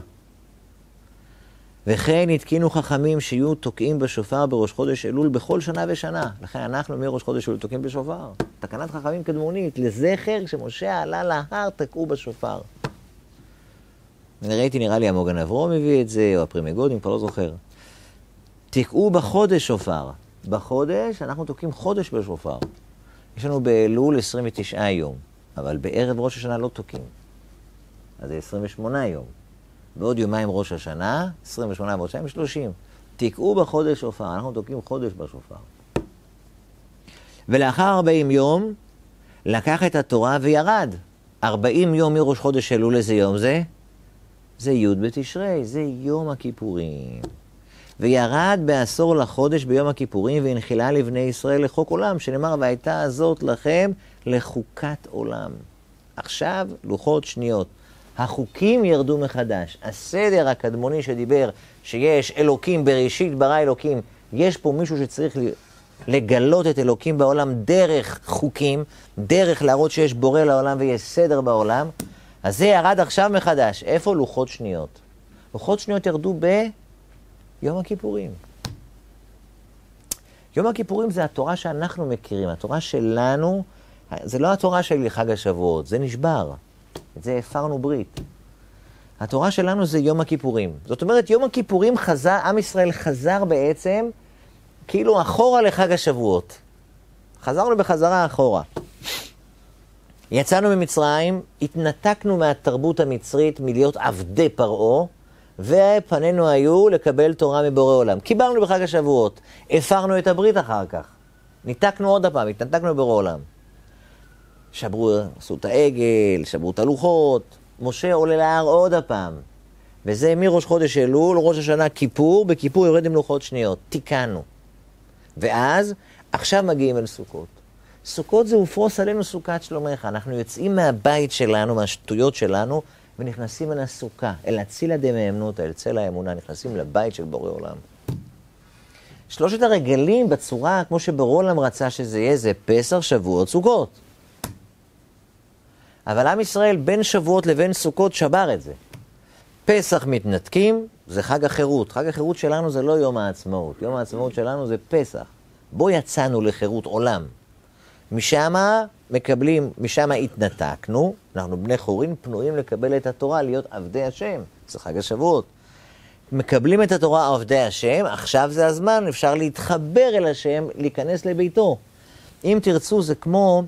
וכן התקינו חכמים שיהיו תוקעים בשופר בראש חודש אלול בכל שנה ושנה. לכן אנחנו מראש חודש אלול תוקעים בשופר. תקנת חכמים קדמונית, לזכר שמשה עלה להר תקעו בשופר. אני ראיתי, נראה לי המוגן אברום הביא את זה, או הפרימגוד, אם כבר לא זוכר. תקעו בחודש שופר. בחודש אנחנו תוקעים חודש בשופר. יש לנו באלול עשרים ותשעה יום. אבל בערב ראש השנה לא תוקים. אז זה עשרים ושמונה יום. ועוד יומיים ראש השנה, עשרים ושמונה ועוד שתיים, שלושים. תקעו בחודש שופר, אנחנו תוקים חודש בשופר. ולאחר ארבעים יום, לקח את התורה וירד. ארבעים יום מראש חודש אלול, איזה יום זה? זה י' בתשרי, זה יום הכיפורים. וירד בעשור לחודש ביום הכיפורים, והנחילה לבני ישראל לחוק עולם, שנאמר, והייתה הזאת לכם לחוקת עולם. עכשיו, לוחות שניות. החוקים ירדו מחדש. הסדר הקדמוני שדיבר שיש אלוקים בראשית ברא אלוקים, יש פה מישהו שצריך לגלות את אלוקים בעולם דרך חוקים, דרך להראות שיש בורא לעולם ויש סדר בעולם, אז זה ירד עכשיו מחדש. איפה? לוחות שניות. לוחות שניות ירדו ביום הכיפורים. יום הכיפורים זה התורה שאנחנו מכירים, התורה שלנו, זה לא התורה של חג השבועות, זה נשבר. את זה הפרנו ברית. התורה שלנו זה יום הכיפורים. זאת אומרת, יום הכיפורים חזר, עם ישראל חזר בעצם כאילו אחורה לחג השבועות. חזרנו בחזרה אחורה. יצאנו ממצרים, התנתקנו מהתרבות המצרית מלהיות עבדי פרעה, ופנינו היו לקבל תורה מבורא עולם. קיבלנו בחג השבועות, הפרנו את הברית אחר כך. ניתקנו עוד הפעם, התנתקנו מבורא עולם. שברו, עשו את העגל, שברו את הלוחות, משה עולה להר עוד הפעם. וזה מראש חודש אלול, ראש השנה כיפור, בכיפור יורד עם לוחות שניות, תיקנו. ואז, עכשיו מגיעים אל סוכות. סוכות זה ופרוס עלינו סוכת שלומך. אנחנו יוצאים מהבית שלנו, מהשטויות שלנו, ונכנסים אל הסוכה, אל הצילה דמאמנותא, אל צל האמונה, נכנסים לבית של בורא עולם. שלושת הרגלים בצורה, כמו שבורא עולם רצה שזה יהיה, זה פסח, שבועות, סוכות. אבל עם ישראל בין שבועות לבין סוכות שבר את זה. פסח מתנתקים, זה חג החירות. חג החירות שלנו זה לא יום העצמאות. יום העצמאות שלנו זה פסח. בו יצאנו לחירות עולם. משם מקבלים, משם התנתקנו, אנחנו בני חורין פנויים לקבל את התורה, להיות עבדי השם. זה חג השבועות. מקבלים את התורה עבדי השם, עכשיו זה הזמן, אפשר להתחבר אל השם, להיכנס לביתו. אם תרצו, זה כמו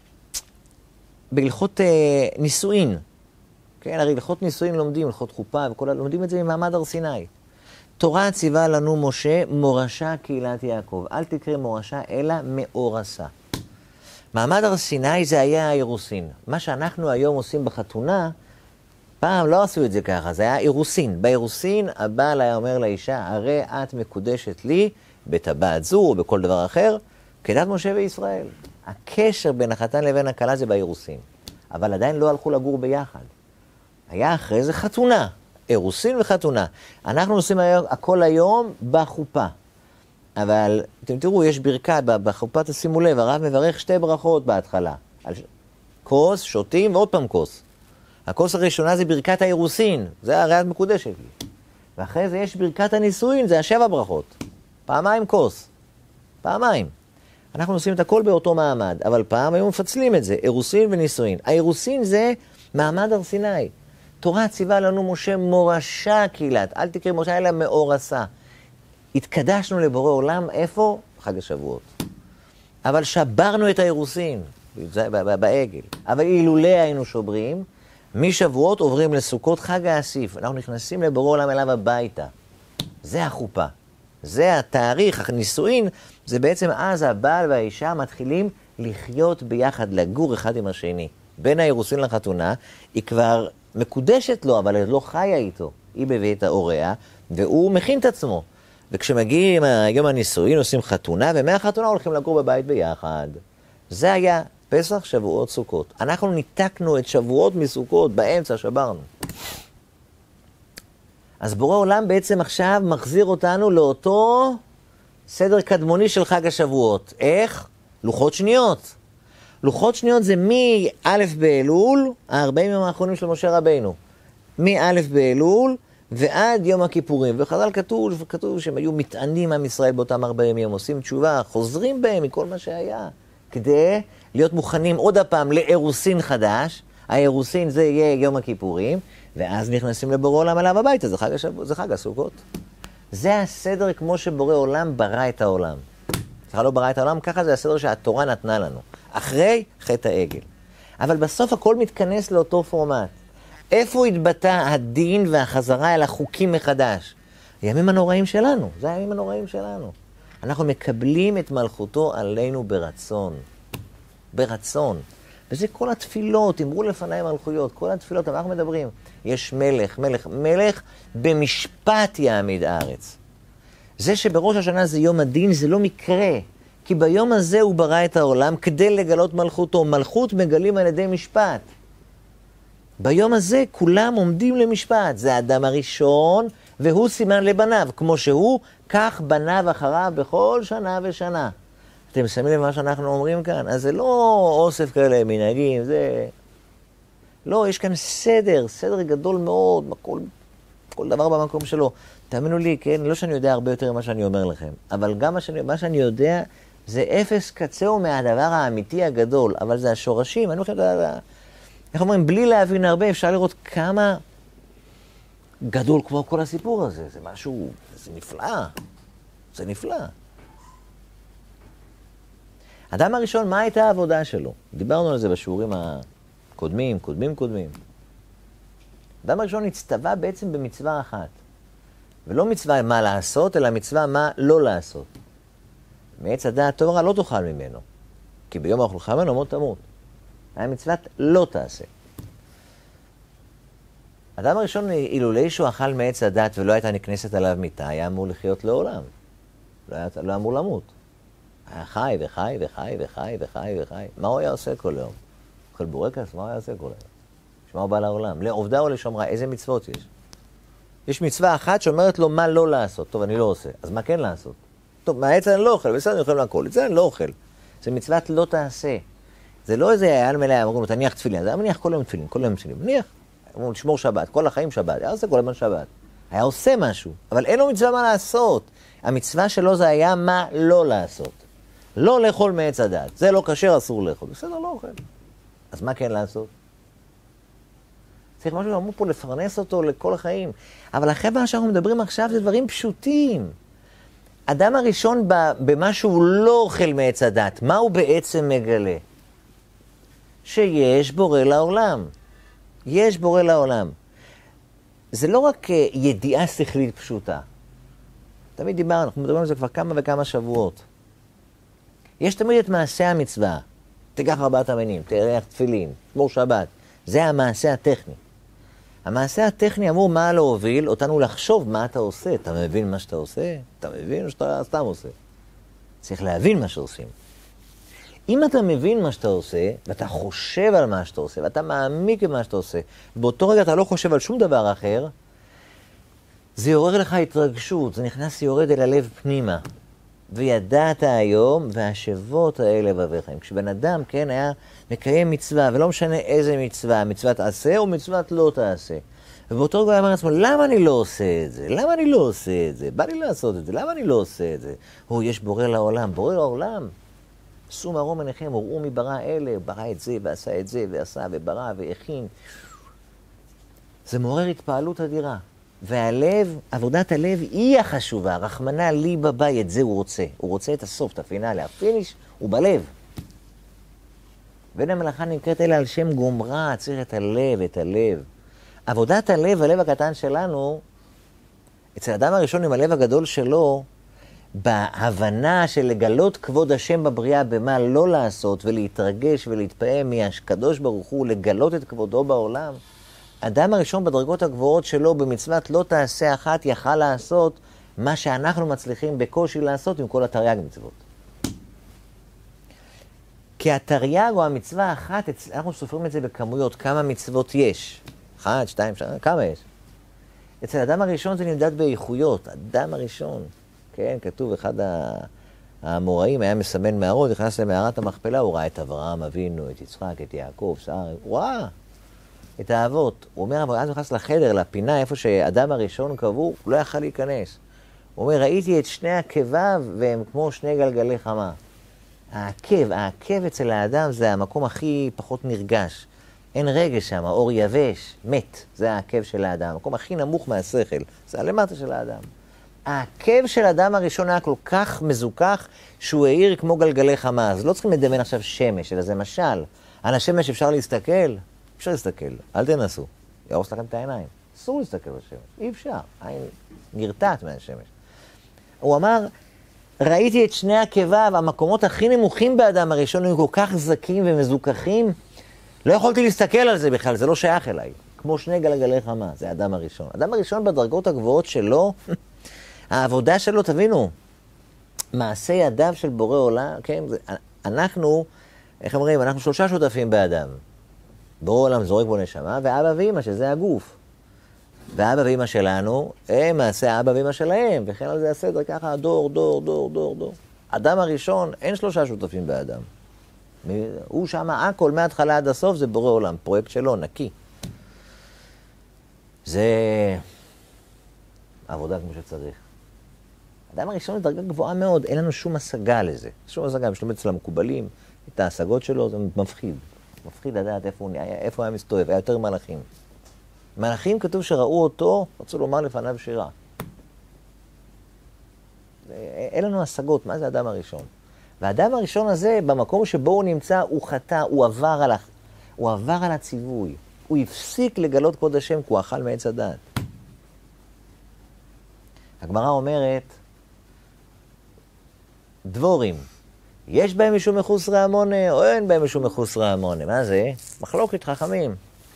בהלכות אה, נישואין. כן, הרי הלכות נישואין לומדים, הלכות חופה וכל, לומדים את זה ממעמד הר סיני. תורה ציווה לנו משה, מורשה קהילת יעקב. אל תקרא מורשה, אלא מאורסה. מעמד הר סיני זה היה האירוסין. מה שאנחנו היום עושים בחתונה, פעם לא עשו את זה ככה, זה היה אירוסין. באירוסין הבעל היה אומר לאישה, הרי את מקודשת לי, בטבעת זו או בכל דבר אחר, כדת משה וישראל. הקשר בין החתן לבין הכלה זה באירוסין. אבל עדיין לא הלכו לגור ביחד. היה אחרי זה חתונה, אירוסין וחתונה. אנחנו עושים היום, הכל היום בחופה. אבל אתם תראו, יש ברכת, בחופה תשימו לב, הרב מברך שתי ברכות בהתחלה. על כוס, שותים ועוד פעם כוס. הכוס הראשונה זה ברכת האירוסין, זה הרי את מקודשת לי. ואחרי זה יש ברכת הנישואין, זה השבע ברכות. פעמיים כוס. פעמיים. אנחנו עושים את הכל באותו מעמד, אבל פעם היום מפצלים את זה, אירוסין ונישואין. האירוסין זה מעמד הר סיני. תורה ציווה לנו משה מורשה קהילת, אל תקרא מורשה אלא מאורסה. התקדשנו לבורא עולם, איפה? חג השבועות. אבל שברנו את האירוסין, בעגל. אבל אילולא היינו שוברים, משבועות עוברים לסוכות חג האסיף. אנחנו נכנסים לבורא עולם אליו הביתה. זה החופה. זה התאריך, הנישואין, זה בעצם אז הבעל והאישה מתחילים לחיות ביחד, לגור אחד עם השני. בין האירוסין לחתונה, היא כבר מקודשת לו, אבל היא לא חיה איתו. היא בבית ההוריה, והוא מכין את עצמו. וכשמגיעים יום הנישואין, עושים חתונה, ומהחתונה הולכים לגור בבית ביחד. זה היה פסח, שבועות, סוכות. אנחנו ניתקנו את שבועות מסוכות, באמצע שברנו. אז בורא עולם בעצם עכשיו מחזיר אותנו לאותו סדר קדמוני של חג השבועות. איך? לוחות שניות. לוחות שניות זה מא' באלול, ה-ארבעים יום האחרונים של משה רבינו. מא' באלול ועד יום הכיפורים. וחז"ל כתוב, כתוב שהם היו מתענים עם ישראל באותם ארבעים יום, עושים תשובה, חוזרים בהם מכל מה שהיה, כדי להיות מוכנים עוד הפעם לאירוסין חדש. האירוסין זה יהיה יום הכיפורים, ואז נכנסים לבורא עולם עליו הביתה, זה חג, השב... זה חג הסוכות. זה הסדר כמו שבורא עולם ברא את העולם. סליחה, לא ברא את העולם, ככה זה הסדר שהתורה נתנה לנו. אחרי חטא העגל. אבל בסוף הכל מתכנס לאותו פורמט. איפה התבטא הדין והחזרה אל החוקים מחדש? הימים הנוראים שלנו, זה הימים הנוראים שלנו. אנחנו מקבלים את מלכותו עלינו ברצון. ברצון. וזה כל התפילות, אמרו לפניי מלכויות, כל התפילות, אנחנו מדברים. יש מלך, מלך, מלך במשפט יעמיד הארץ. זה שבראש השנה זה יום הדין, זה לא מקרה. כי ביום הזה הוא ברא את העולם כדי לגלות מלכותו. מלכות מגלים על ידי משפט. ביום הזה כולם עומדים למשפט. זה האדם הראשון, והוא סימן לבניו. כמו שהוא, כך בניו אחריו בכל שנה ושנה. אתם שמים לב מה שאנחנו אומרים כאן? אז זה לא אוסף כאלה מנהגים, זה... לא, יש כאן סדר, סדר גדול מאוד, כל, כל דבר במקום שלו. תאמינו לי, כן, לא שאני יודע הרבה יותר ממה שאני אומר לכם, אבל גם מה שאני, מה שאני יודע, זה אפס קצהו מהדבר האמיתי הגדול, אבל זה השורשים. אני חושב, איך אומרים, בלי להבין הרבה, אפשר לראות כמה גדול כמו כל הסיפור הזה. זה משהו, זה נפלא, זה נפלא. האדם הראשון, מה הייתה העבודה שלו? דיברנו על זה בשיעורים הקודמים, קודמים, קודמים. האדם הראשון הצטווה בעצם במצווה אחת. ולא מצווה מה לעשות, אלא מצווה מה לא לעשות. מעץ הדעת טוב ורע לא תאכל ממנו. כי ביום האכולך ממנו מות תמות. היה מצוות לא תעשה. האדם הראשון, אילולי שהוא אכל מעץ הדעת ולא הייתה נכנסת עליו מיטה, היה אמור לחיות לעולם. לא היה, לא אמור למות. היה חי וחי וחי וחי וחי וחי. מה הוא היה עושה כל יום? אוכל בורקס, מה הוא היה עושה כל יום? שמה הוא בא לעולם? לעובדה או לשומרה? איזה מצוות יש? יש מצווה אחת שאומרת לו מה לא לעשות. טוב, אני לא עושה. אז מה כן לעשות? טוב, מהעץ אני לא אוכל, בסדר, אני אוכל מהכל. את זה אני לא אוכל. זה מצוות לא תעשה. זה לא איזה היה מלא, אמרו לו, תניח תפילין. זה היה מניח כל יום תפילין, כל יום תפילין. מניח. אמרו, תשמור שבת, כל החיים שבת. היה עושה כל הזמן שבת. היה עושה משהו, אבל אין לו מצווה מה לעשות. המצווה שלו זה היה מה לא לעשות. לא לאכול מעץ הדעת. זה לא כשר, אסור לאכול. בסדר, לא אוכל. אז מה כן לעשות? צריך משהו שאמרו פה לפרנס אותו לכל החיים. אבל אחרי מה שאנחנו מדברים עכשיו זה דברים פשוטים. אדם הראשון במה שהוא לא אוכל מעץ הדעת, מה הוא בעצם מגלה? שיש בורא לעולם. יש בורא לעולם. זה לא רק ידיעה שכלית פשוטה. תמיד דיברנו, אנחנו מדברים על זה כבר כמה וכמה שבועות. יש תמיד את מעשה המצווה. תיקח ארבעת המינים, תארח תפילין, תשמור שבת. זה המעשה הטכני. המעשה הטכני אמור מה להוביל, אותנו לחשוב מה אתה עושה. אתה מבין מה שאתה עושה? אתה מבין או שאתה סתם עושה? צריך להבין מה שעושים. אם אתה מבין מה שאתה עושה, ואתה חושב על מה שאתה עושה, ואתה מעמיק במה שאתה עושה, באותו רגע אתה לא חושב על שום דבר אחר, זה יעורר לך התרגשות, זה נכנס יורד אל הלב פנימה. וידעת היום, והשבות האלה בבכם. כשבן אדם, כן, היה מקיים מצווה, ולא משנה איזה מצווה, מצווה תעשה או מצווה לא תעשה. ובאותו רגע אמר לעצמו, למה אני לא עושה את זה? למה אני לא עושה את זה? בא לי לעשות את זה, למה אני לא עושה את זה? הוא, יש בורא לעולם, בורא לעולם. עשו מרום עיניכם, הוראו מברא אלה, ברא את זה, ועשה את זה, ועשה, וברא, והכין. זה מעורר התפעלות אדירה. והלב, עבודת הלב היא החשובה, רחמנא ליבא בי, את זה הוא רוצה. הוא רוצה את הסוף, את הפינאלי, הפיניש הוא בלב. ואין המלאכה נקראת אלא על שם גומרה, צריך את הלב, את הלב. עבודת הלב, הלב הקטן שלנו, אצל האדם הראשון עם הלב הגדול שלו, בהבנה של לגלות כבוד השם בבריאה, במה לא לעשות, ולהתרגש ולהתפעם מהקדוש ברוך הוא, לגלות את כבודו בעולם, אדם הראשון בדרגות הגבוהות שלו במצוות לא תעשה אחת יכל לעשות מה שאנחנו מצליחים בקושי לעשות עם כל התרי"ג מצוות. כי התרי"ג או המצווה האחת, אנחנו סופרים את זה בכמויות, כמה מצוות יש. אחת, שתיים, שתיים, כמה יש? אצל האדם הראשון זה נמדד באיכויות, אדם הראשון. כן, כתוב, אחד האמוראים היה מסמן מערות, נכנס למערת המכפלה, הוא ראה את אברהם אבינו, את יצחק, את יעקב, שרה, הוא ראה. את האבות. הוא אומר, אבל אז הוא נכנס לחדר, לפינה, איפה שאדם הראשון קבור, הוא לא יכל להיכנס. הוא אומר, ראיתי את שני עקביו, והם כמו שני גלגלי חמה. העקב, העקב אצל האדם זה המקום הכי פחות נרגש. אין רגש שם, אור יבש, מת. זה העקב של האדם, המקום הכי נמוך מהשכל. זה הלמטה של האדם. העקב של האדם הראשון היה כל כך מזוכח, שהוא העיר כמו גלגלי חמה. אז לא צריכים לדמיין עכשיו שמש, אלא זה משל. על השמש אפשר להסתכל? אפשר להסתכל, אל תנסו. יהרוס לכם את העיניים. אסור להסתכל בשמש, אי אפשר. עין נרתעת מהשמש. הוא אמר, ראיתי את שני עקביו, המקומות הכי נמוכים באדם הראשון, היו כל כך זקים ומזוכחים, לא יכולתי להסתכל על זה בכלל, זה לא שייך אליי. כמו שני גלגלי חמה, זה האדם הראשון. האדם הראשון בדרגות הגבוהות שלו, העבודה שלו, תבינו, מעשה ידיו של בורא עולם, כן, זה, אנחנו, איך אומרים, אנחנו שלושה שותפים באדם. בורא עולם זורק בו נשמה, ואבא ואמא, שזה הגוף. ואבא ואמא שלנו, הם מעשה אבא ואמא שלהם, וכן על זה הסדר, ככה דור, דור, דור, דור, דור. אדם הראשון, אין שלושה שותפים באדם. הוא שם, הכל מההתחלה עד הסוף, זה בורא עולם, פרויקט שלו, נקי. זה עבודה כמו שצריך. האדם הראשון היא דרגה גבוהה מאוד, אין לנו שום השגה לזה. שום השגה, יש לו אצל המקובלים, את ההשגות שלו, זה מפחיד. מפחיד לדעת איפה הוא, איפה היה מסתובב, היה יותר מלאכים. מלאכים כתוב שראו אותו, רצו לומר לפניו שירה. אין לנו השגות, מה זה האדם הראשון? והאדם הראשון הזה, במקום שבו הוא נמצא, הוא חטא, הוא עבר על, הוא עבר על הציווי. הוא הפסיק לגלות כבוד השם, כי הוא אכל מעץ הדעת. הגמרא אומרת, דבורים, יש בהם משום מחוסרי המונה, או אין בהם משום מחוסרי המונה. מה זה? מחלוקת חכמים.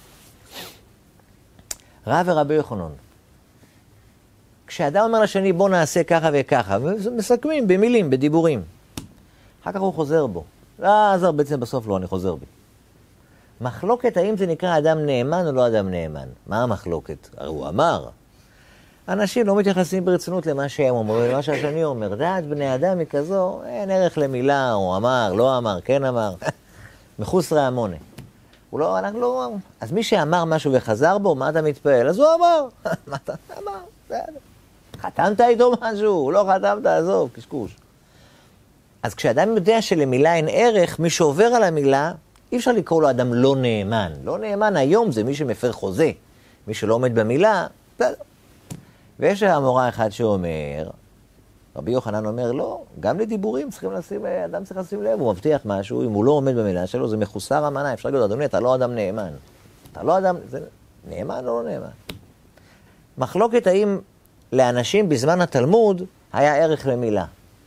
רב ורבי יוחנן. כשאדם אומר לשני, בוא נעשה ככה וככה, מסכמים במילים, בדיבורים. אחר כך הוא חוזר בו. לא, עזר, בעצם בסוף לא, אני חוזר בי. מחלוקת, האם זה נקרא אדם נאמן או לא אדם נאמן? מה המחלוקת? הרי הוא אמר. אנשים לא מתייחסים ברצינות למה שהם אומרים, למה שהשני אומר. דעת בני אדם היא כזו, אין ערך למילה, הוא אמר, לא אמר, כן אמר. מחוסרי המונה. הוא לא, אנחנו לא... אז מי שאמר משהו וחזר בו, מה אתה מתפעל? אז הוא אמר. מה אתה אמר? חתמת איתו משהו? הוא לא חתמת, עזוב, קשקוש. אז כשאדם יודע שלמילה אין ערך, מי שעובר על המילה, אי אפשר לקרוא לו אדם לא נאמן. לא נאמן היום זה מי שמפר חוזה. מי שלא עומד במילה, בסדר. ויש המורה אחד שאומר, רבי יוחנן אומר, לא, גם לדיבורים צריכים לשים, אדם צריך לשים לב, הוא מבטיח משהו, אם הוא לא עומד במילה שלו, זה מחוסר אמנה, אפשר להגיד, אדוני, אתה לא אדם נאמן. אתה לא אדם, זה נאמן או לא נאמן? מחלוקת האם לאנשים בזמן התלמוד היה ערך למילה.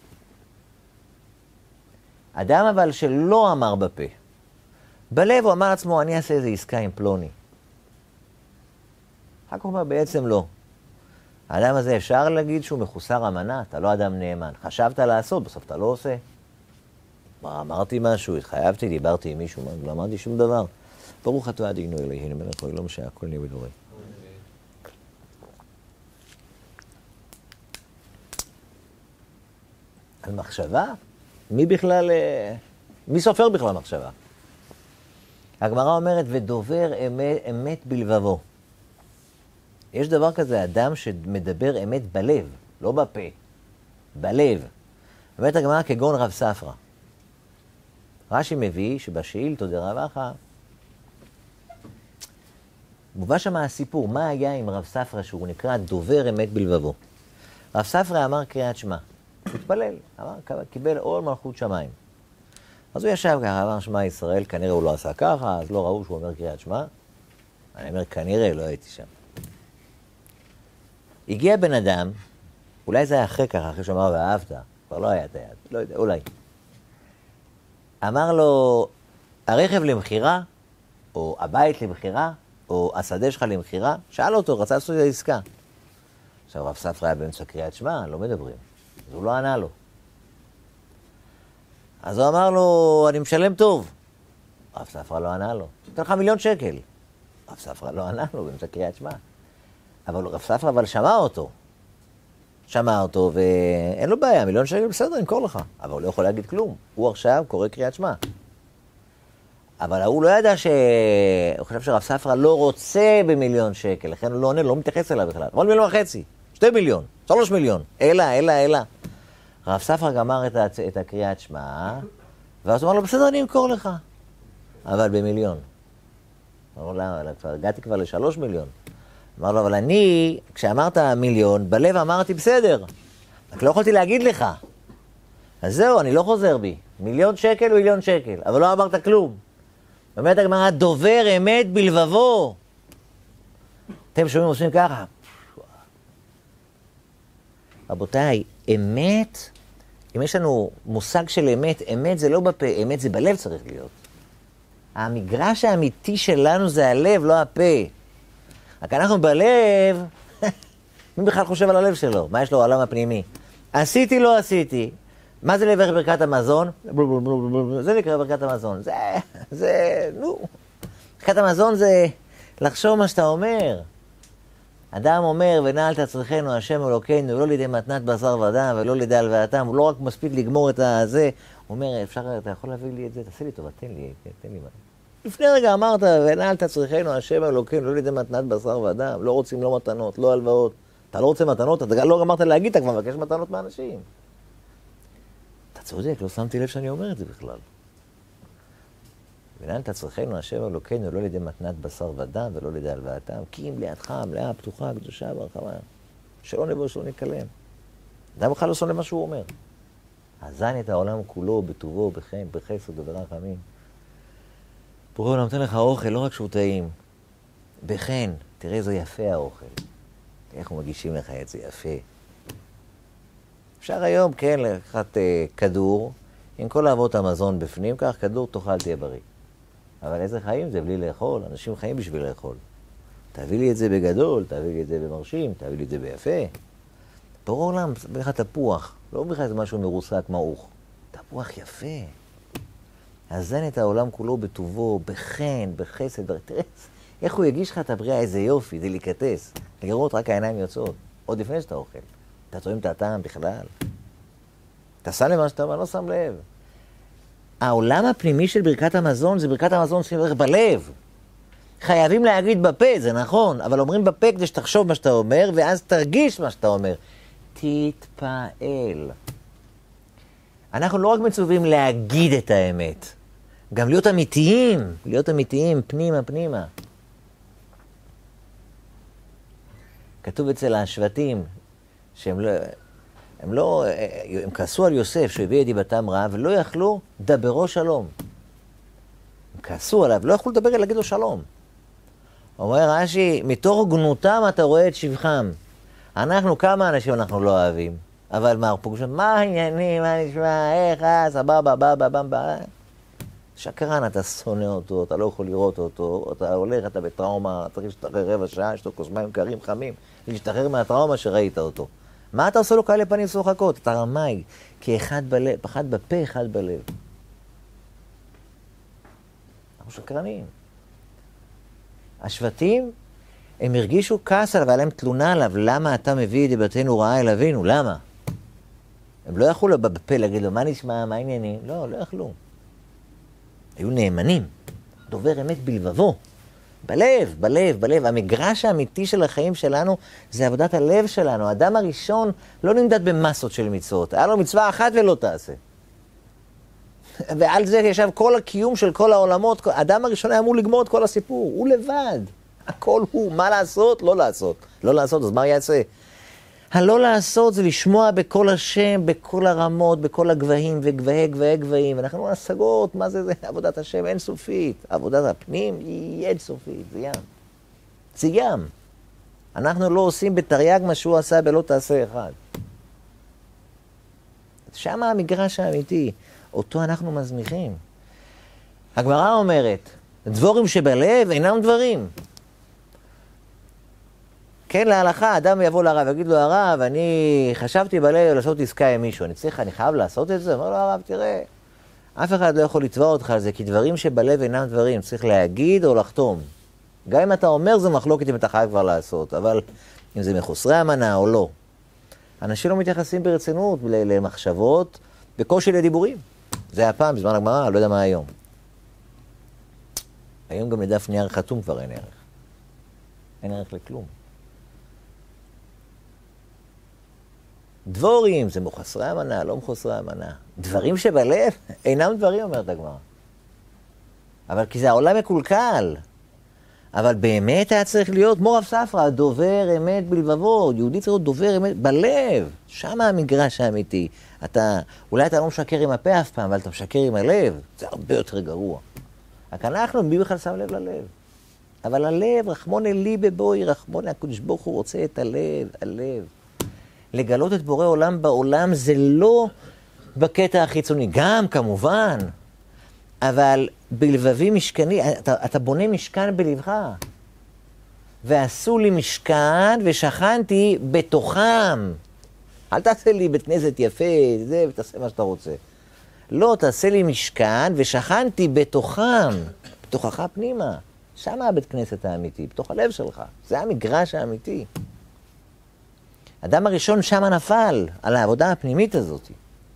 אדם אבל שלא אמר בפה, בלב הוא אמר לעצמו, אני אעשה איזה עסקה עם פלוני. אחר כך הוא אומר, בעצם לא. האדם הזה אפשר להגיד שהוא מחוסר אמנה, אתה לא אדם נאמן. חשבת לעשות, בסוף אתה לא עושה. מה, אמרתי משהו, התחייבתי, דיברתי עם מישהו, לא אמרתי שום דבר. ברוך אתה אדינו אלוהינו מלך העולם שהכל נהיה בדברו. על מחשבה? מי בכלל, מי סופר בכלל מחשבה? הגמרא אומרת, ודובר אמת, אמת בלבבו. יש דבר כזה, אדם שמדבר אמת בלב, לא בפה, בלב. באמת הגמרא כגון רב ספרא. רש"י מביא שבשאילתא דרב אחא, מובא שם הסיפור, מה היה עם רב ספרא שהוא נקרא דובר אמת בלבבו. רב ספרא אמר קריאת שמע, הוא התפלל, אמר, קיבל עול מלכות שמיים. אז הוא ישב ככה, אמר שמע ישראל, כנראה הוא לא עשה ככה, אז לא ראו שהוא אומר קריאת שמע. אני אומר, כנראה לא הייתי שם. הגיע בן אדם, אולי זה היה אחרי ככה, אחרי שאמר ואהבת, כבר לא היה את היד, לא יודע, אולי. אמר לו, הרכב למחירה, או הבית למחירה, או השדה שלך למחירה, שאל אותו, רצה לעשות את העסקה. עכשיו רב ספרא היה באמצע קריאת שמע, לא מדברים, אז הוא לא ענה לו. אז הוא אמר לו, אני משלם טוב. רב ספרא לא ענה לו, נותן לך מיליון שקל. רב ספרא לא ענה לו באמצע קריאת שמע. אבל רב ספרא אבל שמע אותו. שמע אותו ואין לו בעיה, מיליון שקל בסדר, נמכור לך. אבל הוא לא יכול להגיד כלום. הוא עכשיו קורא קריאת שמע. אבל הוא לא ידע ש... הוא חושב שרב ספרא לא רוצה במיליון שקל, לכן הוא לא עונה, לא מתייחס אליו בכלל. אבל מיליון וחצי, שתי מיליון, שלוש מיליון, אלא, אלא, אלא. רב ספרא גמר את, הצ... את הקריאת שמע, ואז הוא אמר לו, בסדר, אני אמכור לך. אבל במיליון. אמר לו, למה? כבר הגעתי כבר לשלוש מיליון. אמר לו, אבל אני, כשאמרת מיליון, בלב אמרתי בסדר. רק לא יכולתי להגיד לך. אז זהו, אני לא חוזר בי. מיליון שקל, מיליון שקל. אבל לא אמרת כלום. אומרת הגמרא, דובר אמת בלבבו. אתם שומעים עושים ככה. רבותיי, אמת, אם יש לנו מושג של אמת, אמת זה לא בפה, אמת זה בלב צריך להיות. המגרש האמיתי שלנו זה הלב, לא הפה. רק אנחנו בלב, מי בכלל חושב על הלב שלו? מה יש לו העולם הפנימי? עשיתי, לא עשיתי. מה זה לברך ברכת המזון? זה נקרא ברכת המזון. זה, זה, נו. ברכת המזון זה לחשוב מה שאתה אומר. אדם אומר, ונעל תצריכנו השם אלוקינו, לא לידי מתנת בשר ודם, ולא לידי הלוואתם, הוא לא רק מספיק לגמור את הזה. הוא אומר, אפשר, אתה יכול להביא לי את זה? תעשה לי טובה, תן לי, תן לי מה. לפני רגע אמרת, ונעל תצריכנו השם אלוקינו, לא לידי מתנת בשר ודם, לא רוצים לא מתנות, לא הלוואות. אתה לא רוצה מתנות, אתה לא אמרת להגיד, אתה כבר מבקש מתנות מאנשים. אתה צודק, לא שמתי לב שאני אומר את זה בכלל. ונעל תצריכנו השם אלוקינו, לא לידי מתנת בשר ודם ולא לידי הלוואתם, כי אם לידך, מלאה, פתוחה, קדושה, ברחבה, שלא נבוא, שלא נקלם. אדם בכלל לא שונא מה שהוא אומר. אזן את העולם כולו בטובו, בחן, בחסד וברחמים. בורא עולם נותן לך אוכל, לא רק שהוא טעים. בחן, תראה איזה יפה האוכל. איך הוא מגישים לך את זה יפה. אפשר היום, כן, לקחת אה, כדור, עם כל אהבות המזון בפנים, כך כדור תאכל תהיה בריא. אבל איזה חיים זה בלי לאכול? אנשים חיים בשביל לאכול. תביא לי את זה בגדול, תביא לי את זה במרשים, תביא לי את זה ביפה. בורא עולם, מביא לך תפוח, לא מביא לך איזה משהו מרוסק מעוך. תפוח יפה. אזן את העולם כולו בטובו, בחן, בחסד, תראה, איך הוא יגיש לך את הבריאה, איזה יופי, דליקטס. לראות רק העיניים יוצאות, עוד לפני שאתה אוכל. אתה טועים את הטעם בכלל. אתה שם למה שאתה אומר, לא שם לב. העולם הפנימי של ברכת המזון זה ברכת המזון שימו לך בלב. חייבים להגיד בפה, זה נכון, אבל אומרים בפה כדי שתחשוב מה שאתה אומר, ואז תרגיש מה שאתה אומר. תתפעל. אנחנו לא רק מצווים להגיד את האמת, גם להיות אמיתיים, להיות אמיתיים, פנימה, פנימה. כתוב אצל השבטים, שהם לא, הם לא, הם כעסו על יוסף שהביא את דיבתם רעה, ולא יכלו דברו שלום. הם כעסו עליו, לא יכלו לדבר אלא להגיד לו שלום. אומר רש"י, מתוך גנותם אתה רואה את שבחם. אנחנו, כמה אנשים אנחנו לא אוהבים, אבל מה, פוגשים, מה העניינים, מה נשמע, איך, אה, סבבה, בבא, בבא. שקרן, אתה שונא אותו, אתה לא יכול לראות אותו, אתה הולך, אתה בטראומה, צריך להשתחרר רבע שעה, יש לו כוס מים קרים חמים, להשתחרר מהטראומה שראית אותו. מה אתה עושה לו כאלה פנים שוחקות? אתה רמאי, כי אחד בלב, אחד בפה, אחד בלב. אנחנו שקרנים. השבטים, הם הרגישו כעס עליו, והיה להם תלונה עליו, למה אתה מביא את דיבתנו רעה אל אבינו? למה? הם לא יכלו בפה להגיד לו, מה נשמע, מה העניינים? לא, לא יכלו. היו נאמנים, דובר אמת בלבבו, בלב, בלב, בלב. המגרש האמיתי של החיים שלנו זה עבודת הלב שלנו. האדם הראשון לא נמדד במסות של מצוות, היה לו מצווה אחת ולא תעשה. ועל זה ישב כל הקיום של כל העולמות, האדם הראשון היה אמור לגמור את כל הסיפור, הוא לבד. הכל הוא, מה לעשות? לא לעשות. לא לעשות, אז מה יעשה? הלא לעשות זה לשמוע בכל השם, בכל הרמות, בכל הגבהים וגבהי גבהי גבהים. אנחנו לא נשגות, מה זה זה? עבודת השם אינסופית. עבודת הפנים היא אינסופית, זה ים. זה ים. אנחנו לא עושים בתרי"ג מה שהוא עשה בלא תעשה אחד. שם המגרש האמיתי, אותו אנחנו מזניחים. הגמרא אומרת, דבורים שבלב אינם דברים. כן, להלכה, אדם יבוא לרב, יגיד לו, הרב, אני חשבתי בלב לעשות עסקה עם מישהו, אני צריך, אני חייב לעשות את זה? אומר לו, הרב, תראה, אף אחד לא יכול לתבוע אותך על זה, כי דברים שבלב אינם דברים, צריך להגיד או לחתום. גם אם אתה אומר, זה מחלוקת אם אתה חייב כבר לעשות, אבל אם זה מחוסרי אמנה או לא. אנשים לא מתייחסים ברצינות למחשבות, בקושי לדיבורים. זה הפעם, בזמן הגמרא, לא יודע מה היום. היום גם לדף נייר חתום כבר אין ערך. אין ערך לכלום. דבורים, זה מחוסרי אמנה, לא מחוסרי אמנה. דברים שבלב אינם דברים, אומרת הגמרא. אבל כי זה העולם מקולקל. אבל באמת היה צריך להיות מורב ספרא, דובר אמת בלבבו. יהודי צריך להיות דובר אמת בלב. שם המגרש האמיתי. אתה, אולי אתה לא משקר עם הפה אף פעם, אבל אתה משקר עם הלב. זה הרבה יותר גרוע. רק אנחנו, מי בכלל שם לב ללב? אבל הלב, רחמון אלי בבואי, רחמון, הקדוש ברוך הוא רוצה את הלב, הלב. לגלות את בורא עולם בעולם זה לא בקטע החיצוני, גם כמובן, אבל בלבבי משכני, אתה, אתה בונה משכן בלבך. ועשו לי משכן ושכנתי בתוכם. אל תעשה לי בית כנסת יפה, זה, ותעשה מה שאתה רוצה. לא, תעשה לי משכן ושכנתי בתוכם, בתוכך פנימה. שם הבית כנסת האמיתי, בתוך הלב שלך. זה המגרש האמיתי. אדם הראשון שם נפל על העבודה הפנימית הזאת.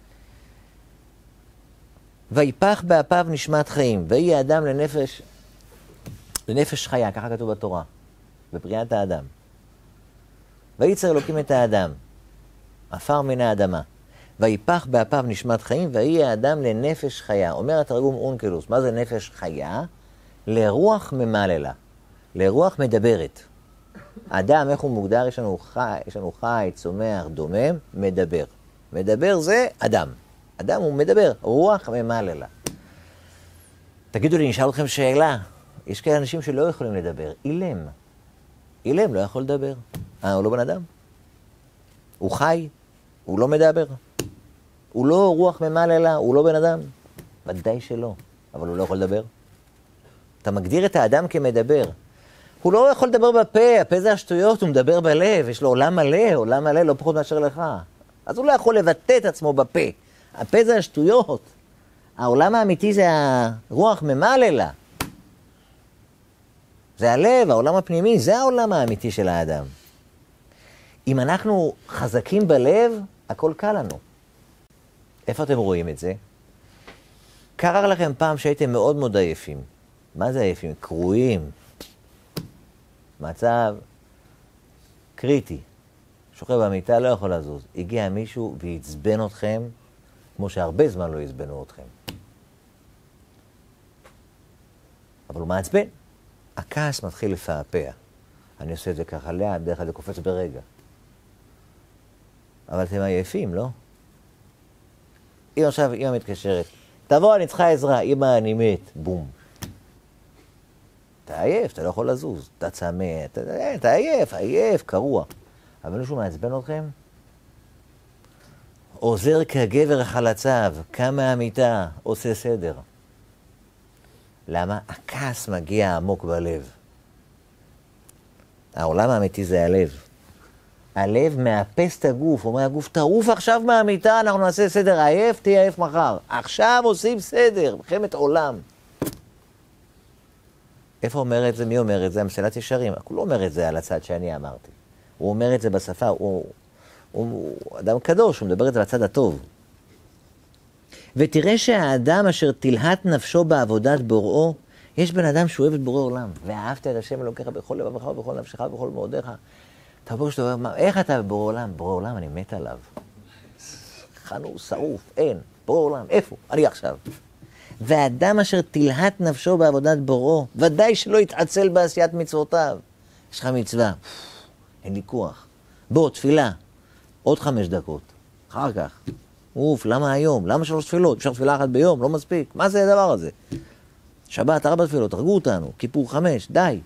ויפח באפיו נשמת חיים, ויהי האדם לנפש, לנפש חיה, ככה כתוב בתורה, בבריאת האדם. וייצר אלוקים את האדם, עפר מן האדמה. ויפח באפיו נשמת חיים, ויהי האדם לנפש חיה. אומר התרגום אונקלוס, מה זה נפש חיה? לרוח ממללה, לרוח מדברת. אדם, איך הוא מוגדר? יש לנו חי, יש לנו חי, צומח, דומם, מדבר. מדבר זה אדם. אדם הוא מדבר, רוח ממללה. תגידו לי, נשאל אתכם שאלה. יש כאלה אנשים שלא יכולים לדבר. אילם. אילם לא יכול לדבר. אה, הוא לא בן אדם? הוא חי? הוא לא מדבר? הוא לא רוח ממללה? הוא לא בן אדם? ודאי שלא. אבל הוא לא יכול לדבר. אתה מגדיר את האדם כמדבר. הוא לא יכול לדבר בפה, הפה זה השטויות, הוא מדבר בלב, יש לו עולם מלא, עולם מלא לא פחות מאשר לך. אז הוא לא יכול לבטא את עצמו בפה. הפה זה השטויות. העולם האמיתי זה הרוח ממללה. זה הלב, העולם הפנימי, זה העולם האמיתי של האדם. אם אנחנו חזקים בלב, הכל קל לנו. איפה אתם רואים את זה? קרה לכם פעם שהייתם מאוד מאוד עייפים. מה זה עייפים? קרועים. מצב קריטי. שוכב במיטה, לא יכול לזוז. הגיע מישהו והצבן אתכם, כמו שהרבה זמן לא יצבנו אתכם. אבל הוא מעצבן. הכעס מתחיל לפעפע. אני עושה את זה ככה לאט, דרך כלל זה קופץ ברגע. אבל אתם עייפים, לא? אם עכשיו אמא מתקשרת, תבוא, אני צריכה עזרה, אמא, אני מת, בום. אתה עייף, אתה לא יכול לזוז, אתה צמא, אתה, אתה עייף, עייף, קרוע. אבל מישהו מעצבן אתכם? עוזר כגבר החלציו, קם מהמיטה, עושה סדר. למה? הכעס מגיע עמוק בלב. העולם האמיתי זה הלב. הלב מאפס את הגוף, אומר הגוף, תעוף עכשיו מהמיטה, אנחנו נעשה סדר, עייף, תהיה עייף מחר. עכשיו עושים סדר, מלחמת עולם. איפה אומר את זה? מי אומר את זה? המסילת ישרים. הוא לא אומר את זה על הצד שאני אמרתי. הוא אומר את זה בשפה, הוא, הוא, הוא אדם קדוש, הוא מדבר את זה בצד הטוב. ותראה שהאדם אשר תלהט נפשו בעבודת בוראו, יש בן אדם שאוהב את בורא עולם, ואהבת את השם אלוקיך בכל לבבך ובכל נפשך ובכל מאודיך. אתה אומר שאתה אומר, איך אתה בבורא עולם? בורא עולם, אני מת עליו. חנוך, שרוף, אין, בורא עולם, איפה? אני עכשיו. והאדם אשר תלהט נפשו בעבודת בוראו, ודאי שלא יתעצל בעשיית מצוותיו. יש לך מצווה, אין לי כוח. בוא, תפילה, עוד חמש דקות, אחר כך. אוף, למה היום? למה שלוש תפילות? אפשר תפילה אחת ביום, לא מספיק. מה זה הדבר הזה? שבת, ארבע תפילות, תרגו אותנו, כיפור חמש, די.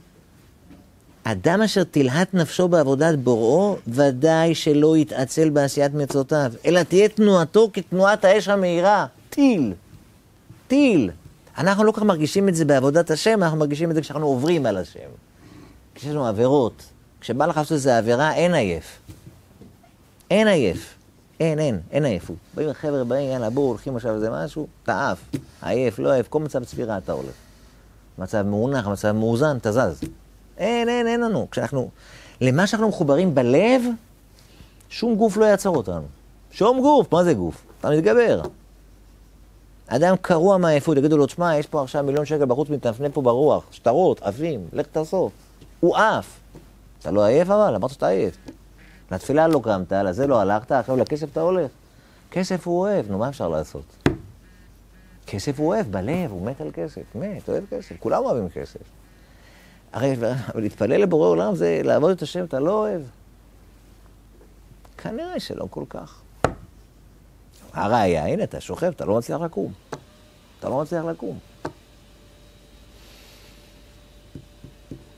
אדם אשר תלהט נפשו בעבודת בוראו, ודאי שלא יתעצל בעשיית מצוותיו, אלא תהיה תנועתו כתנועת האש המהירה. טיל. טיל. אנחנו לא כך מרגישים את זה בעבודת השם, אנחנו מרגישים את זה כשאנחנו עוברים על השם. כשיש לנו עבירות. כשבא לך לעשות איזה עבירה, אין עייף. אין עייף. אין, אין, אין עייפות. באים החבר'ה, באים, יאללה, בואו, הולכים עכשיו איזה משהו, אתה עף. עייף, לא עייף, כל מצב צבירה אתה הולך. מצב מאונח, מצב מאוזן, אתה זז. אין, אין, אין לנו. כשאנחנו, למה שאנחנו מחוברים בלב, שום גוף לא יעצור אותנו. שום גוף, מה זה גוף? אתה מתגבר. אדם קרוע מהעייפות, יגידו לו, תשמע, יש פה עכשיו מיליון שקל בחוץ, מתנפנה פה ברוח, שטרות, עפים, לך תעשות. הוא עף. אתה לא עייף אבל, אמרת שאתה עייף. לתפילה לא קמת, לזה לא הלכת, עכשיו לכסף אתה הולך. כסף הוא אוהב, נו, מה אפשר לעשות? כסף הוא אוהב, בלב, הוא מת על כסף, מת, אוהב כסף, כולם אוהבים כסף. הרי להתפלל לבורא עולם זה לעבוד את השם, אתה לא אוהב. כנראה שלא כל כך. הראיה, הנה, אתה שוכב, אתה לא מצליח לקום. אתה לא מצליח לקום.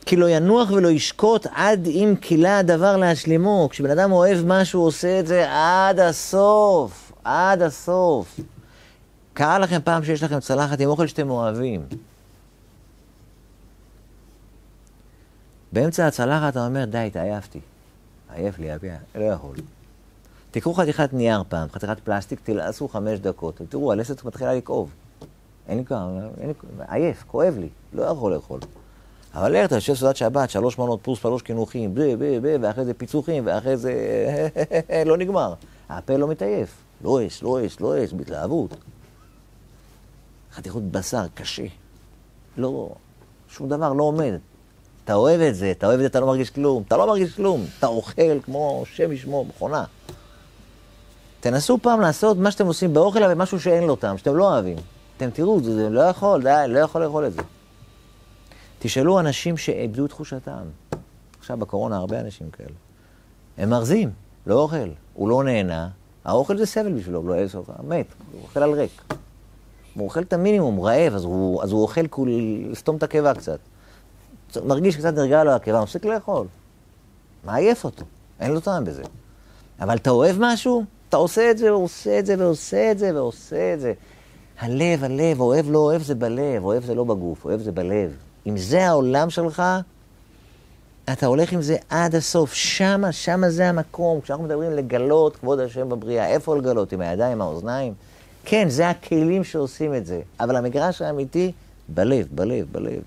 כי לא ינוח ולא ישקוט עד אם קילה הדבר להשלימו. כשבן אדם אוהב משהו, הוא עושה את זה עד הסוף. עד הסוף. קרה לכם פעם שיש לכם צלחת עם אוכל שאתם אוהבים. באמצע הצלחת אתה אומר, די, התעייפתי. עייף לי, אביה, לא יכול. תקחו חתיכת נייר פעם, חתיכת פלסטיק, תלעסו חמש דקות. תראו, הלסת מתחילה לכאוב. אין לי כוח, אין לי כוח, עייף, כואב לי, לא יכול לאכול. אבל איך אתה יושב סעודת שבת, שלוש מנות פלוס שלוש קינוחים, ב, ב, ב, ואחרי זה פיצוחים, ואחרי זה לא נגמר. הפה לא מתעייף, לא יש, לא יש, לא יש, בהתלהבות. חתיכות בשר, קשה. לא, שום דבר לא עומד. אתה אוהב את זה, אתה אוהב את זה, אתה לא מרגיש כלום, אתה לא מרגיש כלום, אתה אוכל כמו שם ישמו, מכונה. תנסו פעם לעשות מה שאתם עושים באוכל, אבל משהו שאין לו טעם, שאתם לא אוהבים. אתם תראו, זה לא יכול, די, לא יכול לאכול את זה. תשאלו אנשים שאיבדו את תחושתם. עכשיו בקורונה הרבה אנשים כאלה. הם מרזים, לא אוכל, הוא לא נהנה, האוכל זה סבל בשבילו, לא איזה אוכל, מת, הוא אוכל על ריק. הוא אוכל את המינימום, רעב, אז הוא, אז הוא אוכל כול לסתום את הקיבה קצת. מרגיש קצת נרגע לו הקיבה, מפסיק לאכול. מעייף אותו, אין לו טעם בזה. אבל אתה אוהב משהו, אתה עושה את זה ועושה את זה ועושה את זה ועושה את זה. הלב, הלב, אוהב לא אוהב זה בלב, אוהב זה לא בגוף, אוהב זה בלב. אם זה העולם שלך, אתה הולך עם זה עד הסוף. שמה, שמה זה המקום. כשאנחנו מדברים לגלות כבוד השם בבריאה, איפה לגלות? עם הידיים, עם האוזניים? כן, זה הכלים שעושים את זה. אבל המגרש האמיתי, בלב, בלב, בלב.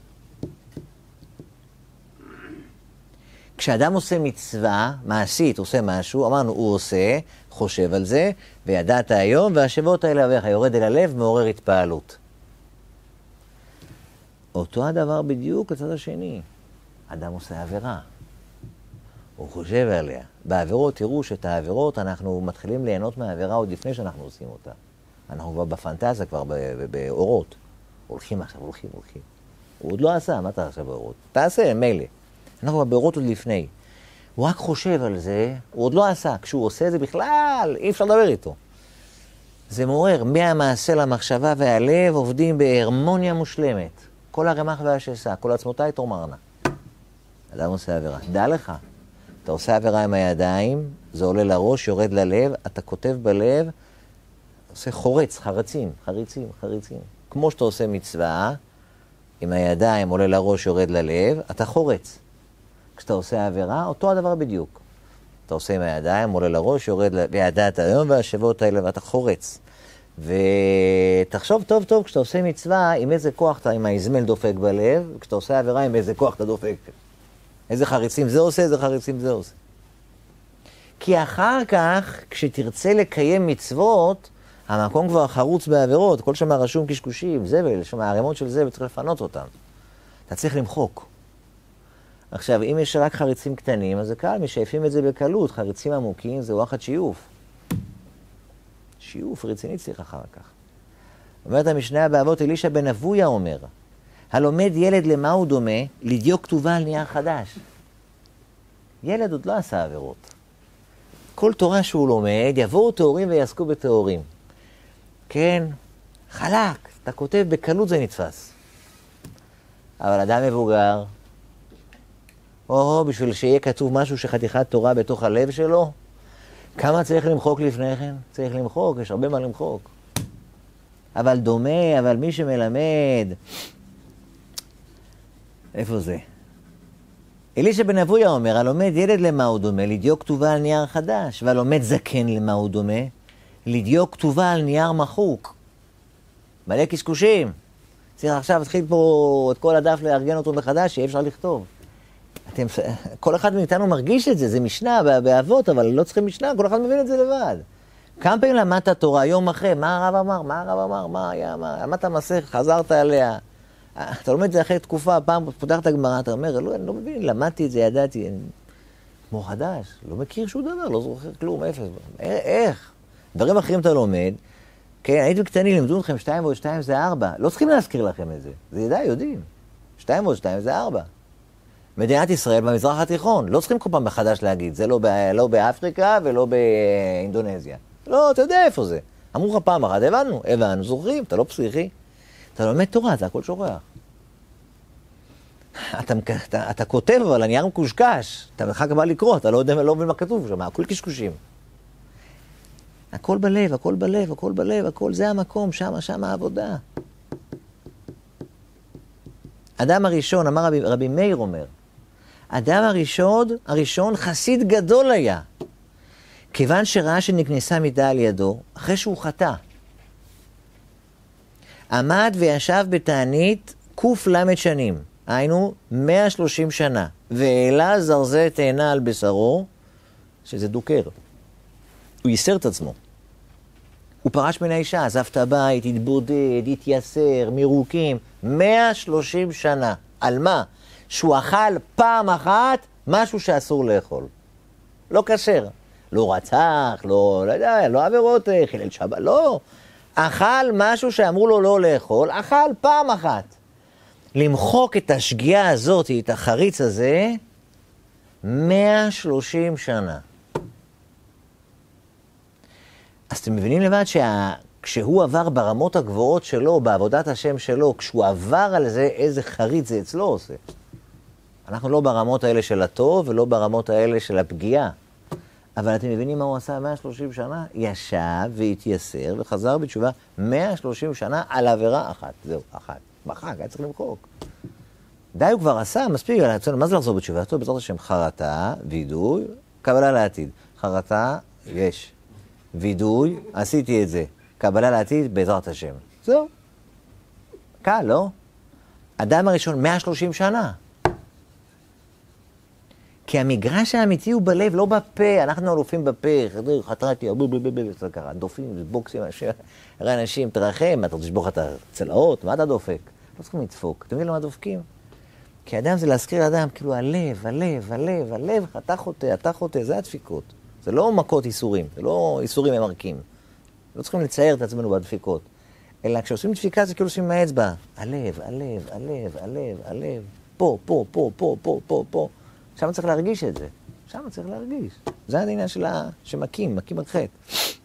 כשאדם עושה מצווה, מעשית, עושה משהו, אמרנו, הוא עושה, חושב על זה, וידעת היום, והשבות האלה אביך, יורד אל הלב, מעורר התפעלות. אותו הדבר בדיוק לצד השני. אדם עושה עבירה. הוא חושב עליה. בעבירות, תראו שאת העבירות אנחנו מתחילים ליהנות מהעבירה עוד לפני שאנחנו עושים אותה. אנחנו כבר בפנטזיה, כבר באורות. הולכים עכשיו, הולכים, הולכים. הוא עוד לא עשה, מה אתה עכשיו באורות? תעשה, מילא. אנחנו כבר באורות עוד לפני. הוא רק חושב על זה, הוא עוד לא עשה. כשהוא עושה את זה בכלל, אי אפשר לדבר איתו. זה מעורר, מהמעשה למחשבה והלב עובדים בהרמוניה מושלמת. כל הרמח והשסה, כל עצמותיי תאמרנה. אדם עושה עבירה. דע לך, אתה עושה עבירה עם הידיים, זה עולה לראש, יורד ללב, אתה כותב בלב, עושה חורץ, חרצים, חריצים, חריצים. כמו שאתה עושה מצווה, עם הידיים עולה לראש, יורד ללב, אתה חורץ. כשאתה עושה עבירה, אותו הדבר בדיוק. אתה עושה עם הידיים, עולה לראש, יורד ללב, וידעת היום והשבות האלה, ואתה חורץ. ותחשוב טוב טוב, כשאתה עושה מצווה, עם איזה כוח אתה, עם האזמל דופק בלב, כשאתה עושה עבירה, עם איזה כוח אתה דופק. איזה חריצים זה עושה, איזה חריצים זה עושה. כי אחר כך, כשתרצה לקיים מצוות, המקום כבר חרוץ בעבירות, כל שמה רשום קשקושים, זבל, שמה ערימות של זבל, צריך לפנות אותם. אתה צריך למחוק. עכשיו, אם יש רק חריצים קטנים, אז זה קל, משייפים את זה בקלות. חריצים עמוקים זה וואחד שיוף. שיוף רציני צריך אחר כך. אומרת המשנה באבות, אלישע בן אבויה אומר, הלומד ילד למה הוא דומה? לדיוק כתובה על נייר חדש. ילד עוד לא עשה עבירות. כל תורה שהוא לומד, יבואו תיאורים ויעסקו בתיאורים. כן, חלק, אתה כותב בקלות זה נתפס. אבל אדם מבוגר, או, בשביל שיהיה כתוב משהו שחתיכת תורה בתוך הלב שלו, כמה צריך למחוק לפני כן? צריך למחוק, יש הרבה מה למחוק. אבל דומה, אבל מי שמלמד... איפה זה? אלישע בן אבויה אומר, הלומד ילד למה הוא דומה, לדיוק כתובה על נייר חדש, והלומד זקן למה הוא דומה, לדיוק כתובה על נייר מחוק. מלא קשקושים. צריך עכשיו להתחיל פה את כל הדף לארגן אותו מחדש, שאי אפשר לכתוב. אתם, כל אחד מאיתנו מרגיש את זה, זה משנה באבות, אבל לא צריכים משנה, כל אחד מבין את זה לבד. כמה פעמים למדת תורה, יום אחרי, מה הרב אמר, מה הרב אמר, מה היה, מה, למדת מסך, חזרת עליה. אתה לומד את זה אחרי תקופה, פעם פותח את הגמרא, אתה אומר, לא, אני לא מבין, למדתי את זה, ידעתי, אני... כמו חדש, לא מכיר שום דבר, לא זוכר כלום, אפס. איך? דברים אחרים אתה לומד, כן, הייתם קטנים, לימדו אתכם שתיים ועוד שתיים זה ארבע, לא צריכים להזכיר לכם את זה, זה ידע, יודעים. שתיים ועוד שתיים זה ארבע. מדינת ישראל במזרח התיכון, לא צריכים כל פעם מחדש להגיד, זה לא, ב, לא באפריקה ולא באינדונזיה. לא, אתה יודע איפה זה. אמרו לך פעם אחת, הבנו, הבנו, זוכרים, אתה לא פסיכי. אתה לומד תורה, אתה הכל שוכח. אתה, אתה, אתה כותב, אבל הנייר מקושקש. אתה אחר כך בא לקרוא, אתה לא יודע, לא מבין מה כתוב שם, הכל קשקושים. הכל בלב, הכל בלב, הכל בלב, הכל זה המקום, שם, שם העבודה. אדם הראשון, אמר רבי, רבי מאיר אומר, אדם הראשון, הראשון חסיד גדול היה. כיוון שראה שנכנסה מידה על ידו, אחרי שהוא חטא. עמד וישב בתענית קוף למד שנים, היינו מאה ושלושים שנה, והעלה זרזי תאנה על בשרו, שזה דוקר. הוא ייסר את עצמו. הוא פרש מן האישה, עזב את הבית, התבודד, התייסר, מירוקים, מאה ושלושים שנה. על מה? שהוא אכל פעם אחת משהו שאסור לאכול. לא כשר. לא רצח, לא, לא יודע, לא עבירות, חילל שבת, לא. אכל משהו שאמרו לו לא לאכול, אכל פעם אחת. למחוק את השגיאה הזאת, את החריץ הזה, מאה ושלושים שנה. אז אתם מבינים לבד שכשהוא עבר ברמות הגבוהות שלו, בעבודת השם שלו, כשהוא עבר על זה, איזה חריץ זה אצלו עושה. אנחנו לא ברמות האלה של הטוב, ולא ברמות האלה של הפגיעה. אבל אתם מבינים מה הוא עשה מאה ושלושים שנה? ישב והתייסר וחזר בתשובה מאה ושלושים שנה על עבירה אחת. זהו, אחת. מחק, היה צריך למחוק. די, הוא כבר עשה, מספיק. מה זה לחזור בתשובה? טוב, בעזרת השם, חרטה, וידוי, קבלה לעתיד. חרטה, יש. וידוי, עשיתי את זה. קבלה לעתיד, בעזרת השם. זהו. קל, לא? אדם הראשון, מאה ושלושים שנה. כי המגרש האמיתי הוא בלב, לא בפה. אנחנו אלופים בפה, חתרתי, ככה, דופים, בוקסים, הרי אנשים, תרחם, אתה תשבוך את הצלעות, מה אתה דופק? לא צריכים לדפוק. אתם יודעים למה דופקים? כי אדם זה להזכיר לאדם, כאילו הלב, הלב, הלב, הלב, אתה חוטא, אתה חוטא, זה הדפיקות. זה לא מכות איסורים, זה לא איסורים ממרקים. לא צריכים לצייר את עצמנו בדפיקות. אלא כשעושים דפיקה זה כאילו עושים מהאצבע. הלב, הלב, הלב, הלב, הלב, פה, פה, פה, פה, פה, פה, פה. שם צריך להרגיש את זה. שם צריך להרגיש. זה העניין של ה... שמקים, מקים על חטא.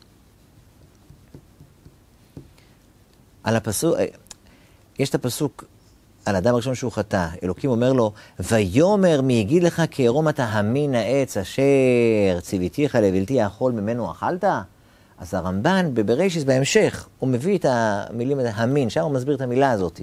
על הפסוק, יש את הפסוק על האדם הראשון שהוא חטא. אלוקים אומר לו, ויאמר מי יגיד לך כי ערום אתה המין העץ אשר ציוויתיך לבלתי האכול ממנו אכלת? אז הרמב"ן בבראשית בהמשך, הוא מביא את המילים, המין, שם הוא מסביר את המילה הזאת.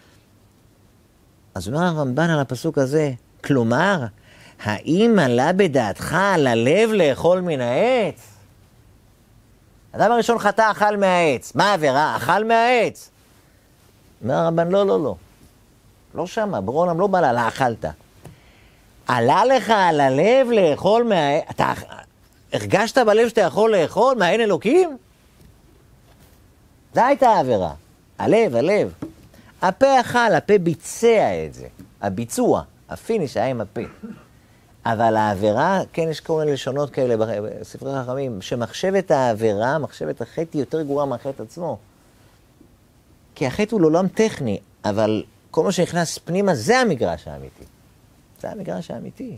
אז אומר הרמב"ן על הפסוק הזה, כלומר, האם עלה בדעתך על הלב לאכול מן העץ? האדם הראשון חטא אכל מהעץ. מה העבירה? אכל מהעץ. אומר הרמב"ן, לא, לא, לא. לא שמה, ברור העולם לא בא לה, לה אכלת. עלה לך על הלב לאכול מהעץ? אתה הרגשת בלב שאתה יכול לאכול מהעין אלוקים? זה הייתה העבירה. הלב, הלב. הפה אכל, הפה ביצע את זה. הביצוע, הפיניש היה עם הפה. אבל העבירה, כן, יש כל מיני לשונות כאלה בספרי חכמים, שמחשבת העבירה, מחשבת החטא היא יותר גרועה מהחטא עצמו. כי החטא הוא לעולם טכני, אבל כל מה שנכנס פנימה זה המגרש האמיתי. זה המגרש האמיתי.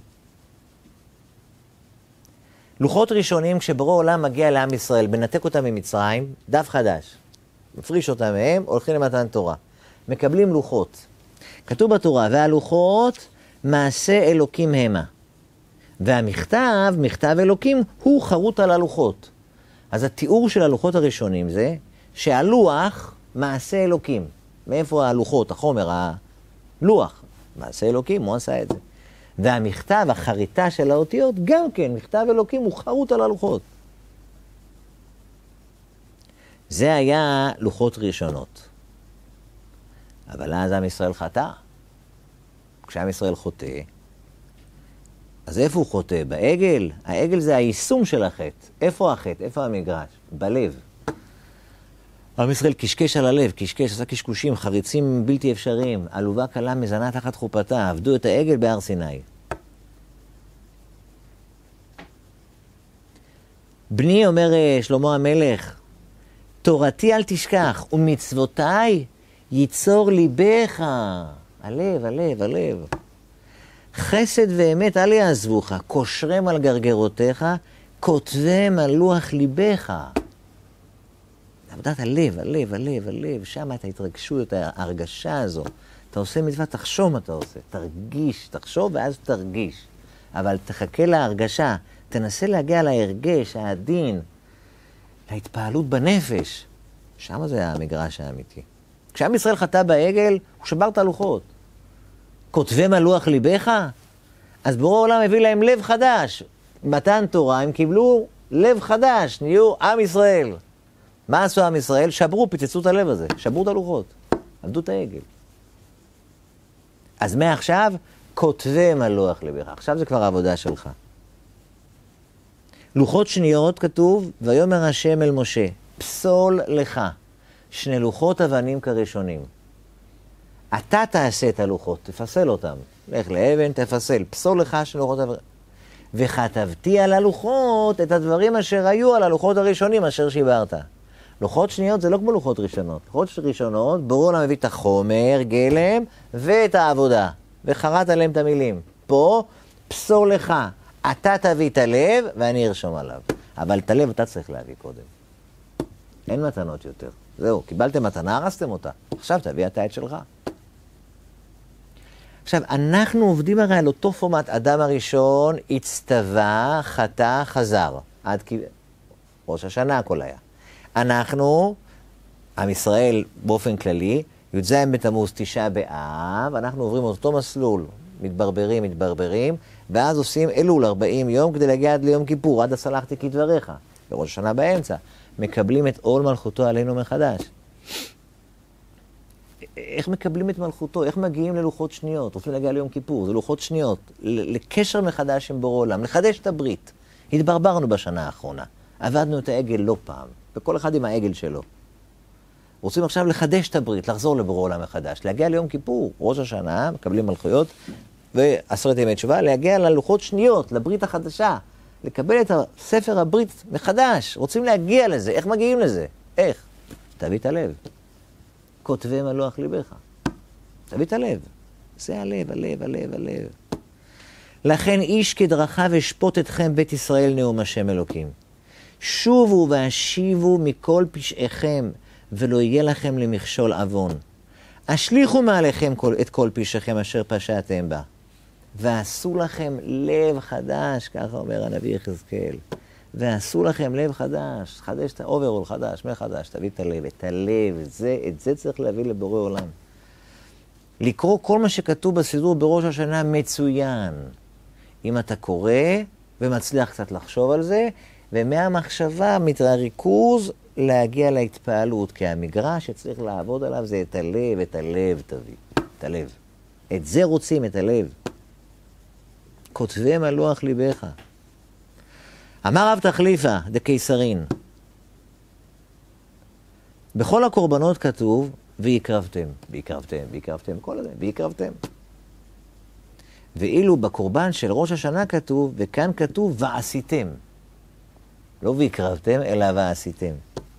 לוחות ראשונים, כשברוא עולם מגיע לעם ישראל, מנתק אותם ממצרים, דף חדש. מפריש אותם מהם, הולכים למתן תורה. מקבלים לוחות. כתוב בתורה, והלוחות מעשה אלוקים המה. והמכתב, מכתב אלוקים, הוא חרוט על הלוחות. אז התיאור של הלוחות הראשונים זה שהלוח מעשה אלוקים. מאיפה הלוחות, החומר, הלוח, מעשה אלוקים, הוא עשה את זה. והמכתב, החריטה של האותיות, גם כן, מכתב אלוקים הוא חרוט על הלוחות. זה היה לוחות ראשונות. אבל אז עם ישראל חטא. כשעם ישראל חוטא, אז איפה הוא חוטא? בעגל? העגל זה היישום של החטא. איפה החטא? איפה המגרש? בלב. עם ישראל קשקש על הלב, קשקש, עשה קשקושים, חריצים בלתי אפשריים, עלובה קלה מזנה תחת חופתה, עבדו את העגל בהר סיני. בני, אומר שלמה המלך, תורתי אל תשכח, ומצוותיי ייצור ליבך. הלב, הלב, הלב. חסד ואמת אל יעזבוך, קושרם על גרגרותיך, כותבם על לוח ליבך. עבודת הלב, הלב, הלב, הלב, שם את ההתרגשות, ההרגשה הזו. אתה עושה מצווה, תחשוב מה אתה עושה, תרגיש, תחשוב ואז תרגיש. אבל תחכה להרגשה, תנסה להגיע להרגש, העדין, להתפעלות בנפש. שם זה המגרש האמיתי. כשעם ישראל חטא בעגל, הוא שבר את הלוחות. כותבם על לוח ליבך? אז בורא העולם הביא להם לב חדש. מתן תורה, הם קיבלו לב חדש, נהיו עם ישראל. מה עשו עם ישראל? שברו, פיצצו את הלב הזה, שברו את הלוחות, עמדו את העגל. אז מעכשיו, כותבם על לוח ליבך. עכשיו זה כבר העבודה שלך. לוחות שניות כתוב, ויאמר השם אל משה, פסול לך שני לוחות אבנים כראשונים. אתה תעשה את הלוחות, תפסל אותם. לך לאבן, תפסל, פסול לך שני לוחות אבנים. וכתבתי על הלוחות את הדברים אשר היו על הלוחות הראשונים אשר שיברת. לוחות שניות זה לא כמו לוחות ראשונות. לוחות ראשונות, ברור העולם מביא את החומר, גלם, ואת העבודה. וחרט עליהם את המילים. פה, פסול לך. אתה תביא את הלב, ואני ארשום עליו. אבל את הלב אתה צריך להביא קודם. אין מתנות יותר. זהו, קיבלתם מתנה, הרסתם אותה. עכשיו תביא אתה את שלך. עכשיו, אנחנו עובדים הרי על אותו פורמט. אדם הראשון הצטווה, חטא, חזר. עד כי... ראש השנה הכל היה. אנחנו, עם ישראל באופן כללי, י"ז בתמוז, תשעה באב, אנחנו עוברים אותו מסלול, מתברברים, מתברברים, ואז עושים אלול ארבעים יום כדי להגיע עד ליום כיפור, עד הסלחתי כדבריך, בראש השנה באמצע. מקבלים את עול מלכותו עלינו מחדש. איך מקבלים את מלכותו? איך מגיעים ללוחות שניות? רוצים להגיע ליום כיפור, זה לוחות שניות, לקשר מחדש עם בורא עולם, לחדש את הברית. התברברנו בשנה האחרונה, עבדנו את העגל לא פעם, וכל אחד עם העגל שלו. רוצים עכשיו לחדש את הברית, לחזור לבורא עולם מחדש, להגיע ליום כיפור, ראש השנה, מקבלים מלכויות, ועשרת ימי תשובה, להגיע ללוחות שניות, לברית החדשה, לקבל את ספר הברית מחדש. רוצים להגיע לזה, איך מגיעים לזה? איך? תביא את הלב. כותבם על לוח ליבך. תביא את הלב. זה הלב, הלב, הלב, הלב. לכן איש כדרכיו אשפוט אתכם בית ישראל נאום השם אלוקים. שובו והשיבו מכל פשעיכם, ולא יהיה לכם למכשול עוון. השליכו מעליכם כל, את כל פשעיכם אשר פשעתם בה. ועשו לכם לב חדש, ככה אומר הנביא יחזקאל. ועשו לכם לב חדש, חדש את האוברול חדש, מחדש, תביא את הלב, את הלב, זה, את זה צריך להביא לבורא עולם. לקרוא כל מה שכתוב בסידור בראש השנה מצוין. אם אתה קורא ומצליח קצת לחשוב על זה, ומהמחשבה, מהריכוז, להגיע להתפעלות, כי המגרש שצריך לעבוד עליו זה את הלב, את הלב תביא, את הלב. את זה רוצים, את הלב. כותבם על לוח ליבך. אמר רב תחליפה, דקיסרין, בכל הקורבנות כתוב, ויקרבתם, ויקרבתם, ויקרבתם, כל הזה, ויקרבתם. ואילו בקורבן של ראש השנה כתוב, וכאן כתוב, ועשיתם. לא ויקרבתם, אלא ועשיתם.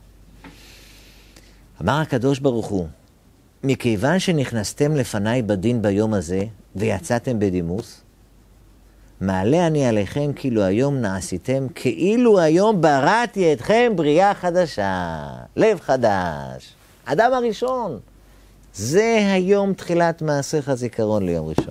אמר הקדוש ברוך הוא, מכיוון שנכנסתם לפניי בדין ביום הזה, ויצאתם בדימוס, מעלה אני עליכם כאילו היום נעשיתם, כאילו היום בראתי אתכם בריאה חדשה, לב חדש. אדם הראשון, זה היום תחילת מעשיך זיכרון ליום ראשון.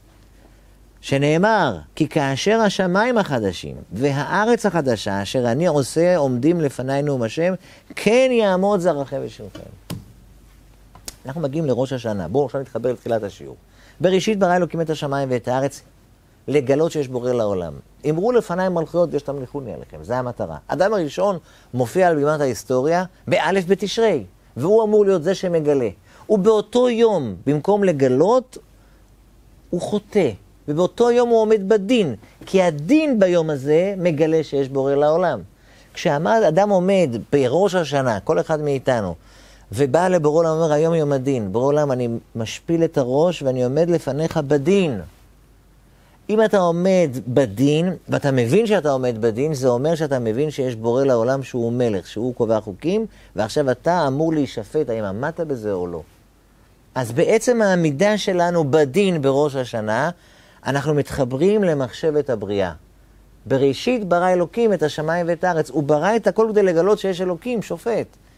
שנאמר, כי כאשר השמיים החדשים והארץ החדשה אשר אני עושה עומדים לפני נאום השם, כן יעמוד זרעכם ושמכם. אנחנו מגיעים לראש השנה. בואו עכשיו נתחבר לתחילת השיעור. בראשית ברא אלוקים את השמיים ואת הארץ, לגלות שיש בורא לעולם. אמרו לפניי מלכויות ושתמליכוני עליכם. זה המטרה. אדם הראשון מופיע על בימת ההיסטוריה באלף בתשרי, והוא אמור להיות זה שמגלה. ובאותו יום, במקום לגלות, הוא חוטא. ובאותו יום הוא עומד בדין, כי הדין ביום הזה מגלה שיש בורא לעולם. כשאדם עומד בראש השנה, כל אחד מאיתנו, ובא לבורא עולם ואומר, היום יום הדין, בורא עולם אני משפיל את הראש ואני עומד לפניך בדין. אם אתה עומד בדין, ואתה מבין שאתה עומד בדין, זה אומר שאתה מבין שיש בורא לעולם שהוא מלך, שהוא קובע חוקים, ועכשיו אתה אמור להישפט האם עמדת בזה או לא. אז בעצם העמידה שלנו בדין בראש השנה, אנחנו מתחברים למחשבת הבריאה. בראשית ברא אלוקים את השמיים ואת הארץ, הוא ברא את הכל כדי לגלות שיש אלוקים, שופט.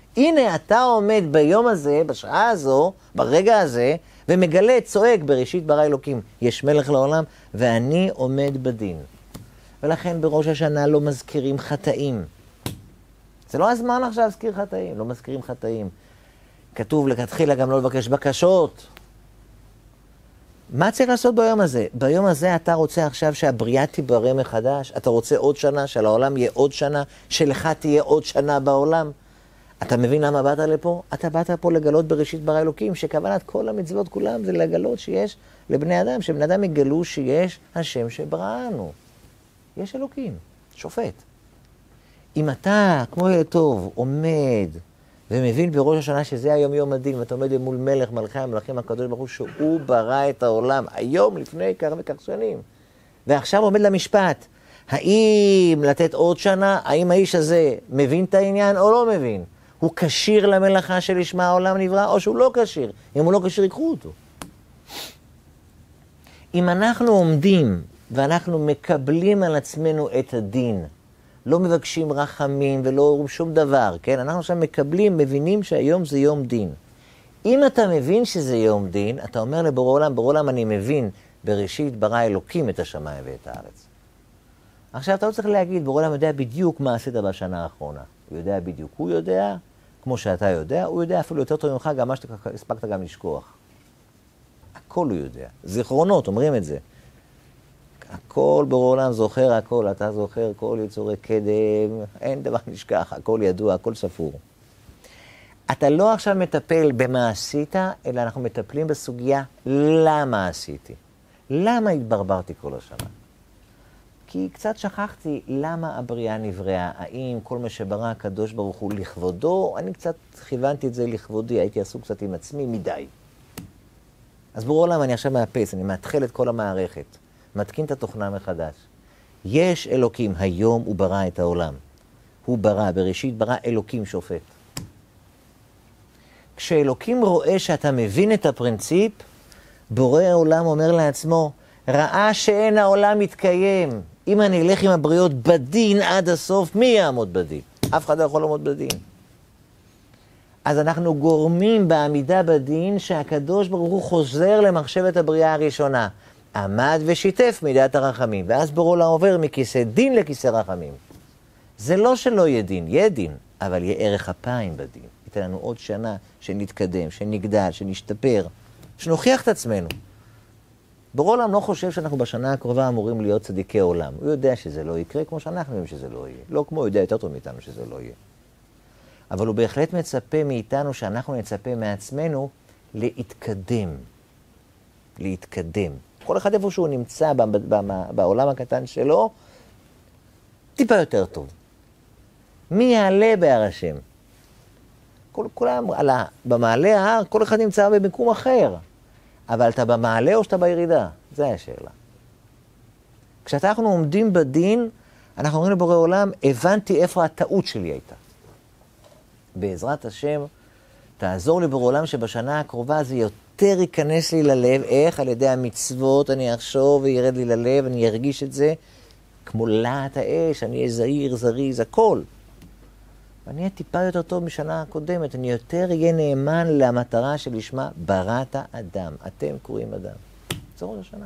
הנה אתה עומד ביום הזה, בשעה הזו, ברגע הזה, ומגלה, צועק, בראשית ברא אלוקים, יש מלך לעולם, ואני עומד בדין. ולכן בראש השנה לא מזכירים חטאים. זה לא הזמן עכשיו להזכיר חטאים, לא מזכירים חטאים. כתוב לכתחילה גם לא לבקש בקשות. מה צריך לעשות ביום הזה? ביום הזה אתה רוצה עכשיו שהבריאה תיברא מחדש? אתה רוצה עוד שנה, שלעולם יהיה עוד שנה, שלך תהיה עוד שנה בעולם? אתה מבין למה באת לפה? אתה באת פה לגלות בראשית ברא אלוקים, שכוונת כל המצוות כולם זה לגלות שיש לבני אדם, שבני אדם יגלו שיש השם שבראנו. יש אלוקים, שופט. אם אתה, כמו ילד טוב, עומד ומבין בראש השנה שזה היום יום הדין, ואתה עומד מול מלך מלכי המלכים הקדוש ברוך הוא, שהוא ברא את העולם, היום לפני כך וכך שנים. ועכשיו עומד למשפט, האם לתת עוד שנה, האם האיש הזה מבין את העניין או לא מבין? הוא כשיר למלאכה שלשמה העולם נברא, או שהוא לא כשיר? אם הוא לא כשיר, יקחו אותו. אם אנחנו עומדים ואנחנו מקבלים על עצמנו את הדין, לא מבקשים רחמים ולא שום דבר, כן? אנחנו עכשיו מקבלים, מבינים שהיום זה יום דין. אם אתה מבין שזה יום דין, אתה אומר לבורא עולם, בורא עולם אני מבין, בראשית ברא אלוקים את השמיים ואת הארץ. עכשיו אתה לא צריך להגיד, בורא עולם יודע בדיוק מה עשית בשנה האחרונה. הוא יודע בדיוק, הוא יודע, כמו שאתה יודע, הוא יודע אפילו יותר טוב ממך, גם מה שהספקת גם לשכוח. הכל הוא יודע. זיכרונות, אומרים את זה. הכל בעולם זוכר הכל, אתה זוכר כל יצורי קדם, אין דבר נשכח, הכל ידוע, הכל ספור. אתה לא עכשיו מטפל במה עשית, אלא אנחנו מטפלים בסוגיה למה עשיתי. למה התברברתי כל השנה? כי קצת שכחתי למה הבריאה נבראה, האם כל מה שברא הקדוש ברוך הוא לכבודו, אני קצת כיוונתי את זה לכבודי, הייתי עסוק קצת עם עצמי מדי. אז ברור למה אני עכשיו מאפס, אני מתחיל את כל המערכת. מתקין את התוכנה מחדש. יש אלוקים, היום הוא ברא את העולם. הוא ברא, בראשית ברא אלוקים שופט. כשאלוקים רואה שאתה מבין את הפרינציפ, בורא העולם אומר לעצמו, ראה שאין העולם מתקיים. אם אני אלך עם הבריות בדין עד הסוף, מי יעמוד בדין? אף אחד לא יכול לעמוד בדין. אז אנחנו גורמים בעמידה בדין שהקדוש ברוך הוא חוזר למחשבת הבריאה הראשונה. עמד ושיתף מידת הרחמים, ואז ברור לה עובר מכיסא דין לכיסא רחמים. זה לא שלא יהיה דין, יהיה דין, אבל יהיה ערך אפיים בדין. ייתן לנו עוד שנה שנתקדם, שנגדל, שנשתפר, שנוכיח את עצמנו. ברור העולם לא חושב שאנחנו בשנה הקרובה אמורים להיות צדיקי עולם. הוא יודע שזה לא יקרה כמו שאנחנו יודעים שזה לא יהיה. לא כמו הוא יודע יותר טוב מאיתנו שזה לא יהיה. אבל הוא בהחלט מצפה מאיתנו שאנחנו נצפה מעצמנו להתקדם. להתקדם. כל אחד איפה שהוא נמצא בעולם הקטן שלו, טיפה יותר טוב. מי יעלה בהר השם? כל, כולם, על ה, במעלה ההר, כל אחד נמצא במקום אחר. אבל אתה במעלה או שאתה בירידה? זו השאלה. כשאנחנו עומדים בדין, אנחנו אומרים לבורא עולם, הבנתי איפה הטעות שלי הייתה. בעזרת השם, תעזור לבורא עולם שבשנה הקרובה זה יותר ייכנס לי ללב. איך? על ידי המצוות אני אחשוב וירד לי ללב, אני ארגיש את זה כמו להט האש, אני אהיה זהיר, זריז, הכל. ואני אהיה טיפה יותר טוב משנה הקודמת, אני יותר אהיה נאמן למטרה שלשמה בראת אדם. אתם קוראים אדם. זה ראש השנה.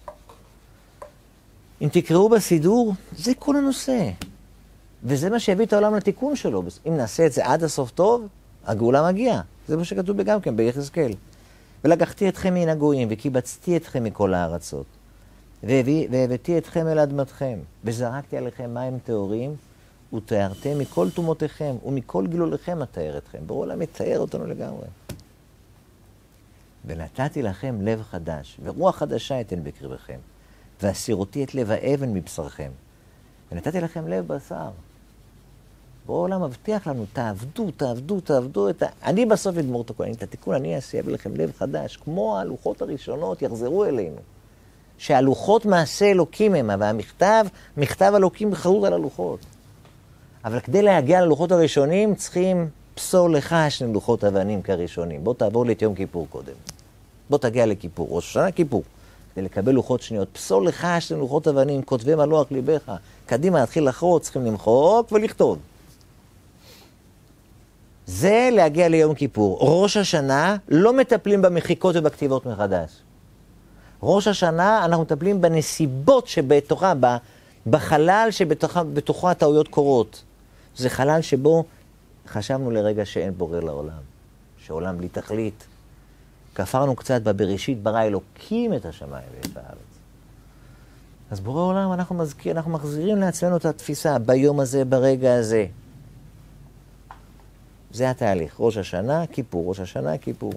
אם תקראו בסידור, זה כל הנושא. וזה מה שהביא את העולם לתיקון שלו. אם נעשה את זה עד הסוף טוב, הגאולה מגיעה. זה מה שכתוב גם כן ביחזקאל. ולקחתי אתכם מן הגויים, וקיבצתי אתכם מכל הארצות. והבאתי אתכם אל אדמתכם, וזרקתי עליכם מים טהורים, ותארתם מכל תומותיכם, ומכל גילוליכם אתאר אתכם. ברור העולם מתאר אותנו לגמרי. ונתתי לכם לב חדש, ורוח חדשה אתן בקרבכם, והסירותי את לב האבן מבשרכם. ונתתי לכם לב בשר. ברור העולם מבטיח לנו, תעבדו, תעבדו, תעבדו את ה... אני בסוף אדמור את הכל, את התיקון, אני אעשה לכם לב חדש, כמו הלוחות הראשונות יחזרו אלינו. שהלוחות מעשה אלוקים הם, והמכתב, מכתב אלוקים חרוט על הלוחות. אבל כדי להגיע ללוחות הראשונים, צריכים פסול לך שני לוחות אבנים כראשונים. בוא תעבור לי את יום כיפור קודם. בוא תגיע לכיפור, ראש השנה כיפור. כדי לקבל לוחות שניות, פסול לך שני לוחות אבנים, כותבים על לוח ליבך. קדימה, נתחיל לחרוץ, צריכים למחוק ולכתוב. זה להגיע ליום כיפור. ראש השנה לא מטפלים במחיקות ובכתיבות מחדש. ראש השנה אנחנו מטפלים בנסיבות שבתוכה, בחלל שבתוכו הטעויות קורות. זה חלל שבו חשבנו לרגע שאין בורא לעולם, שעולם בלי תכלית. כפרנו קצת בבראשית ברא אלוקים את השמיים ואת הארץ. אז בורא עולם אנחנו מזכיר, אנחנו מחזירים לעצמנו את התפיסה ביום הזה, ברגע הזה. זה התהליך, ראש השנה, כיפור, ראש השנה, כיפור.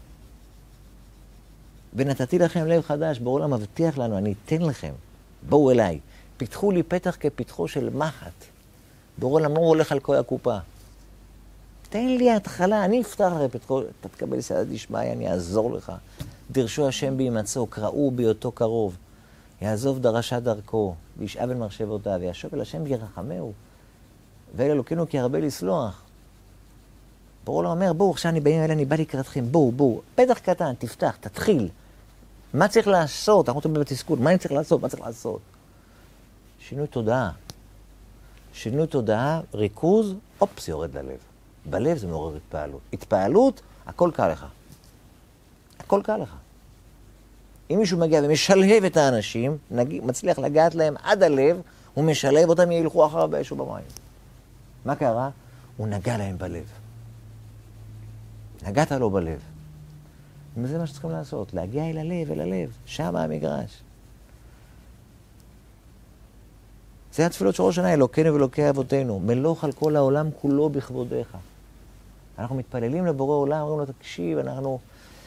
ונתתי לכם לב חדש, בורא עולם מבטיח לנו, אני אתן לכם, בואו אליי, פיתחו לי פתח כפיתחו של מחט. בורא עולם לא הולך על כל הקופה. תן לי התחלה, אני אפתח לכם פתחו, אתה תקבל סייעתא דשמיא, אני אעזור לך. דרשו השם בהימצאו, קראו בהיותו קרוב. יעזוב דרשה דרכו, וישאב אל מחשבותיו, וישוב אל השם בירחמהו. ואל אלוקינו כי הרבה לסלוח. בורא עולם אומר, בואו, עכשיו אני בימים האלה, אני בא לקראתכם, בואו, בואו. פתח קטן, תפתח, תתחיל. מה צריך לעשות? אנחנו אומרים בתסכול, מה אני צריך לעשות? מה צריך לעשות? שינוי תודעה. שינוי תודעה, ריכוז, אופס, יורד ללב. בלב זה מעורר התפעלות. התפעלות, הכל קל לך. הכל קל לך. אם מישהו מגיע ומשלהב את האנשים, נגיע, מצליח לגעת להם עד הלב, הוא משלהב אותם, ילכו אחריו באש ובמים. מה קרה? הוא נגע להם בלב. נגעת לו בלב. וזה מה שצריכים לעשות, להגיע אל הלב, אל הלב, שם המגרש. זה התפילות של ראש השנה, אלוקינו ואלוקי אבותינו, מלוך על כל העולם כולו בכבודיך. אנחנו מתפללים לבורא עולם, אומרים לו, תקשיב, אנחנו...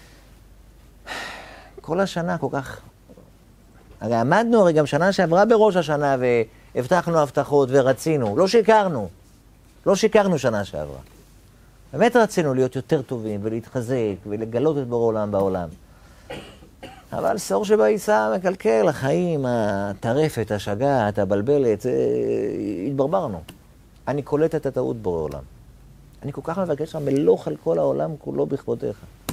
כל השנה כל כך... הרי עמדנו, הרי גם שנה שעברה בראש השנה, והבטחנו הבטחות ורצינו, לא שיקרנו. לא שיקרנו שנה שעברה. באמת רצינו להיות יותר טובים ולהתחזק ולגלות את בורא עולם בעולם. אבל סור שבעיסה מקלקל, החיים, הטרפת, השגעת, הבלבלת, זה... התברברנו. אני קולט את הטעות בורא עולם. אני כל כך מבקש לך, מלוך על כל העולם כולו בכבודיך.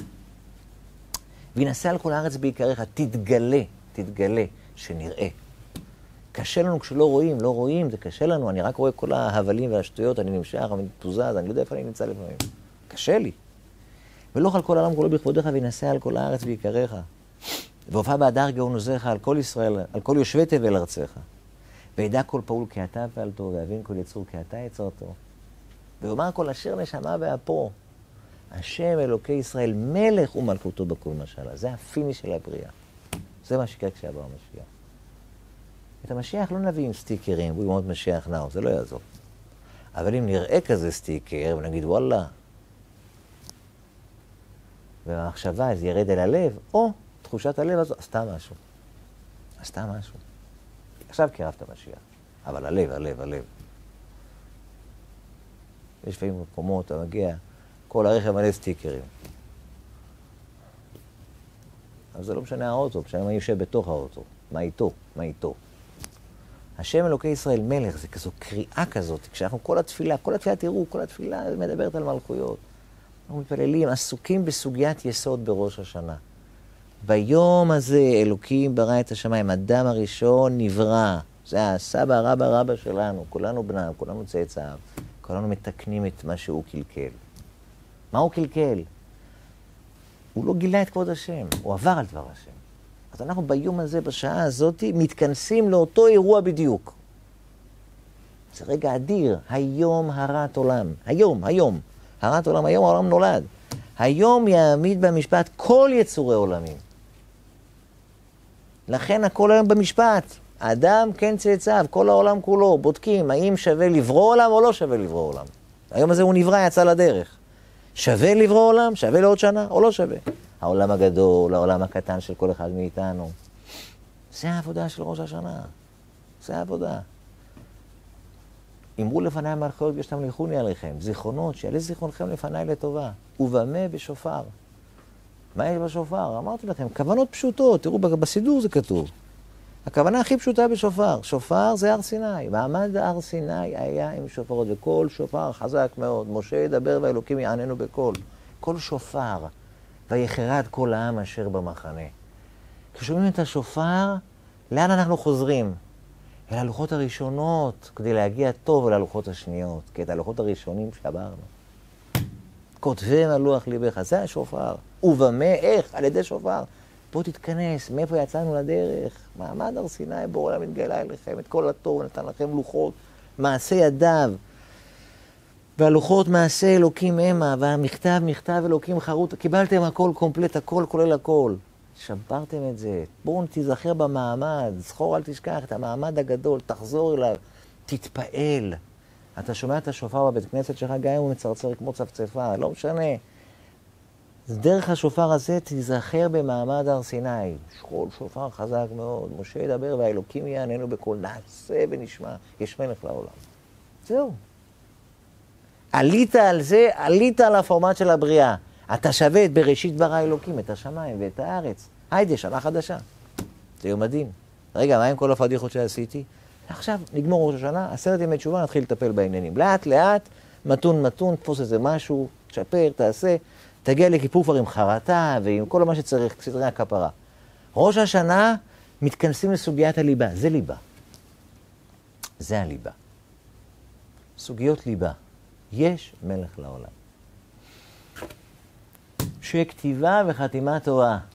וינסה על כל הארץ בעיקריך, תתגלה, תתגלה, שנראה. קשה לנו כשלא רואים, לא רואים, זה קשה לנו, אני רק רואה כל ההבלים והשטויות, אני נמשך, אני מתפוזז, אני לא יודע איפה אני נמצא לפעמים. קשה לי. מלוך על כל העולם כולו בכבודיך, וינסה על כל הארץ בעיקריך. והופע בהדר גאון עוזיך על כל ישראל, על כל יושבי תבל ארצך. וידע כל פעול כי אתה פעלתו, ויבין כל יצור כי אתה יצרתו. ויאמר כל אשר נשמה באפו. השם אלוקי ישראל, מלך ומלכותו בכל משלה. זה הפיני של הבריאה. זה מה שיקרה כשעבר המשיח. את המשיח לא נביא עם סטיקרים, הוא ימות משיח נאו, זה לא יעזור. אבל אם נראה כזה סטיקר, ונגיד וואלה, והמחשבה זה ירד אל הלב, או תחושת הלב הזו, עשתה משהו. עשתה משהו. עכשיו קרבת המשיח. אבל הלב, הלב, הלב. יש לפעמים מקומות, אתה מגיע, כל הרכב מלא סטיקרים. אבל זה לא משנה האוטו, משנה מה יושב בתוך האוטו. מה איתו, מה איתו. השם אלוקי ישראל מלך, זה כזו קריאה כזאת. כשאנחנו כל התפילה, כל התפילה תראו, כל התפילה מדברת על מלכויות. אנחנו מתפללים, עסוקים בסוגיית יסוד בראש השנה. ביום הזה אלוקים ברא את השמיים, אדם הראשון נברא. זה הסבא רבא רבא שלנו, כולנו בניו, כולנו צאצאיו. כולנו מתקנים את מה שהוא קלקל. מה הוא קלקל? הוא לא גילה את כבוד השם, הוא עבר על דבר השם. אז אנחנו ביום הזה, בשעה הזאת, מתכנסים לאותו אירוע בדיוק. זה רגע אדיר, היום הרת עולם. היום, היום. הרת עולם, היום העולם נולד. היום יעמיד במשפט כל יצורי עולמים. לכן הכל היום במשפט. האדם כן צאצאיו, כל העולם כולו, בודקים האם שווה לברוא עולם או לא שווה לברוא עולם. היום הזה הוא נברא, יצא לדרך. שווה לברוא עולם, שווה לעוד שנה או לא שווה. העולם הגדול, העולם הקטן של כל אחד מאיתנו. זה העבודה של ראש השנה. זה העבודה. אמרו לפניי מלכויות ושתמליכוני עליכם. זיכרונות, שיעלה זיכרונכם לפניי לטובה. ובמה בשופר. מה יש בשופר? אמרתי לכם, כוונות פשוטות. תראו, בסידור זה כתוב. הכוונה הכי פשוטה בשופר. שופר זה הר סיני. מעמד הר סיני היה עם שופרות. וכל שופר חזק מאוד. משה ידבר והאלוקים יעננו בקול. כל שופר. ויחרד כל העם אשר במחנה. כששומעים את השופר, לאן אנחנו חוזרים? אל הלוחות הראשונות, כדי להגיע טוב אל הלוחות השניות. כי את הלוחות הראשונים שברנו. כותבם על לוח ליבך. זה השופר. ובמה, איך? על ידי שופר. בוא תתכנס, מאיפה יצאנו לדרך? מעמד הר סיני, בורא עולם התגלה אליכם, את כל הטוב, נתן לכם לוחות, מעשה ידיו. והלוחות מעשה אלוקים המה, והמכתב מכתב אלוקים חרוט. קיבלתם הכל קומפלט, הכל כולל הכל. שברתם את זה. בואו תיזכר במעמד, זכור אל תשכח את המעמד הגדול, תחזור אליו, תתפעל. אתה שומע את השופר בבית כנסת שלך, גם אם הוא מצרצר כמו צפצפה, לא משנה. דרך השופר הזה תיזכר במעמד הר סיני. שכול שופר חזק מאוד, משה ידבר והאלוקים יעננו בקול, נעשה ונשמע, יש מלך לעולם. זהו. עלית על זה, עלית על הפורמט של הבריאה. אתה שווה את בראשית ברא אלוקים, את השמיים ואת הארץ. היידה, שנה חדשה. זה יום הדין. רגע, מה עם כל הפדיחות שעשיתי? עכשיו, נגמור ראש השנה, עשרת ימי תשובה, נתחיל לטפל בעניינים. לאט, לאט, מתון, מתון, תפוס איזה משהו, תשפר, תעשה, תגיע לכיפור כבר עם חרטה ועם כל מה שצריך, סדרי הכפרה. ראש השנה, מתכנסים לסוגיית הליבה. זה ליבה. זה הליבה. סוגיות ליבה. יש מלך לעולם. שכתיבה וחתימה תורה.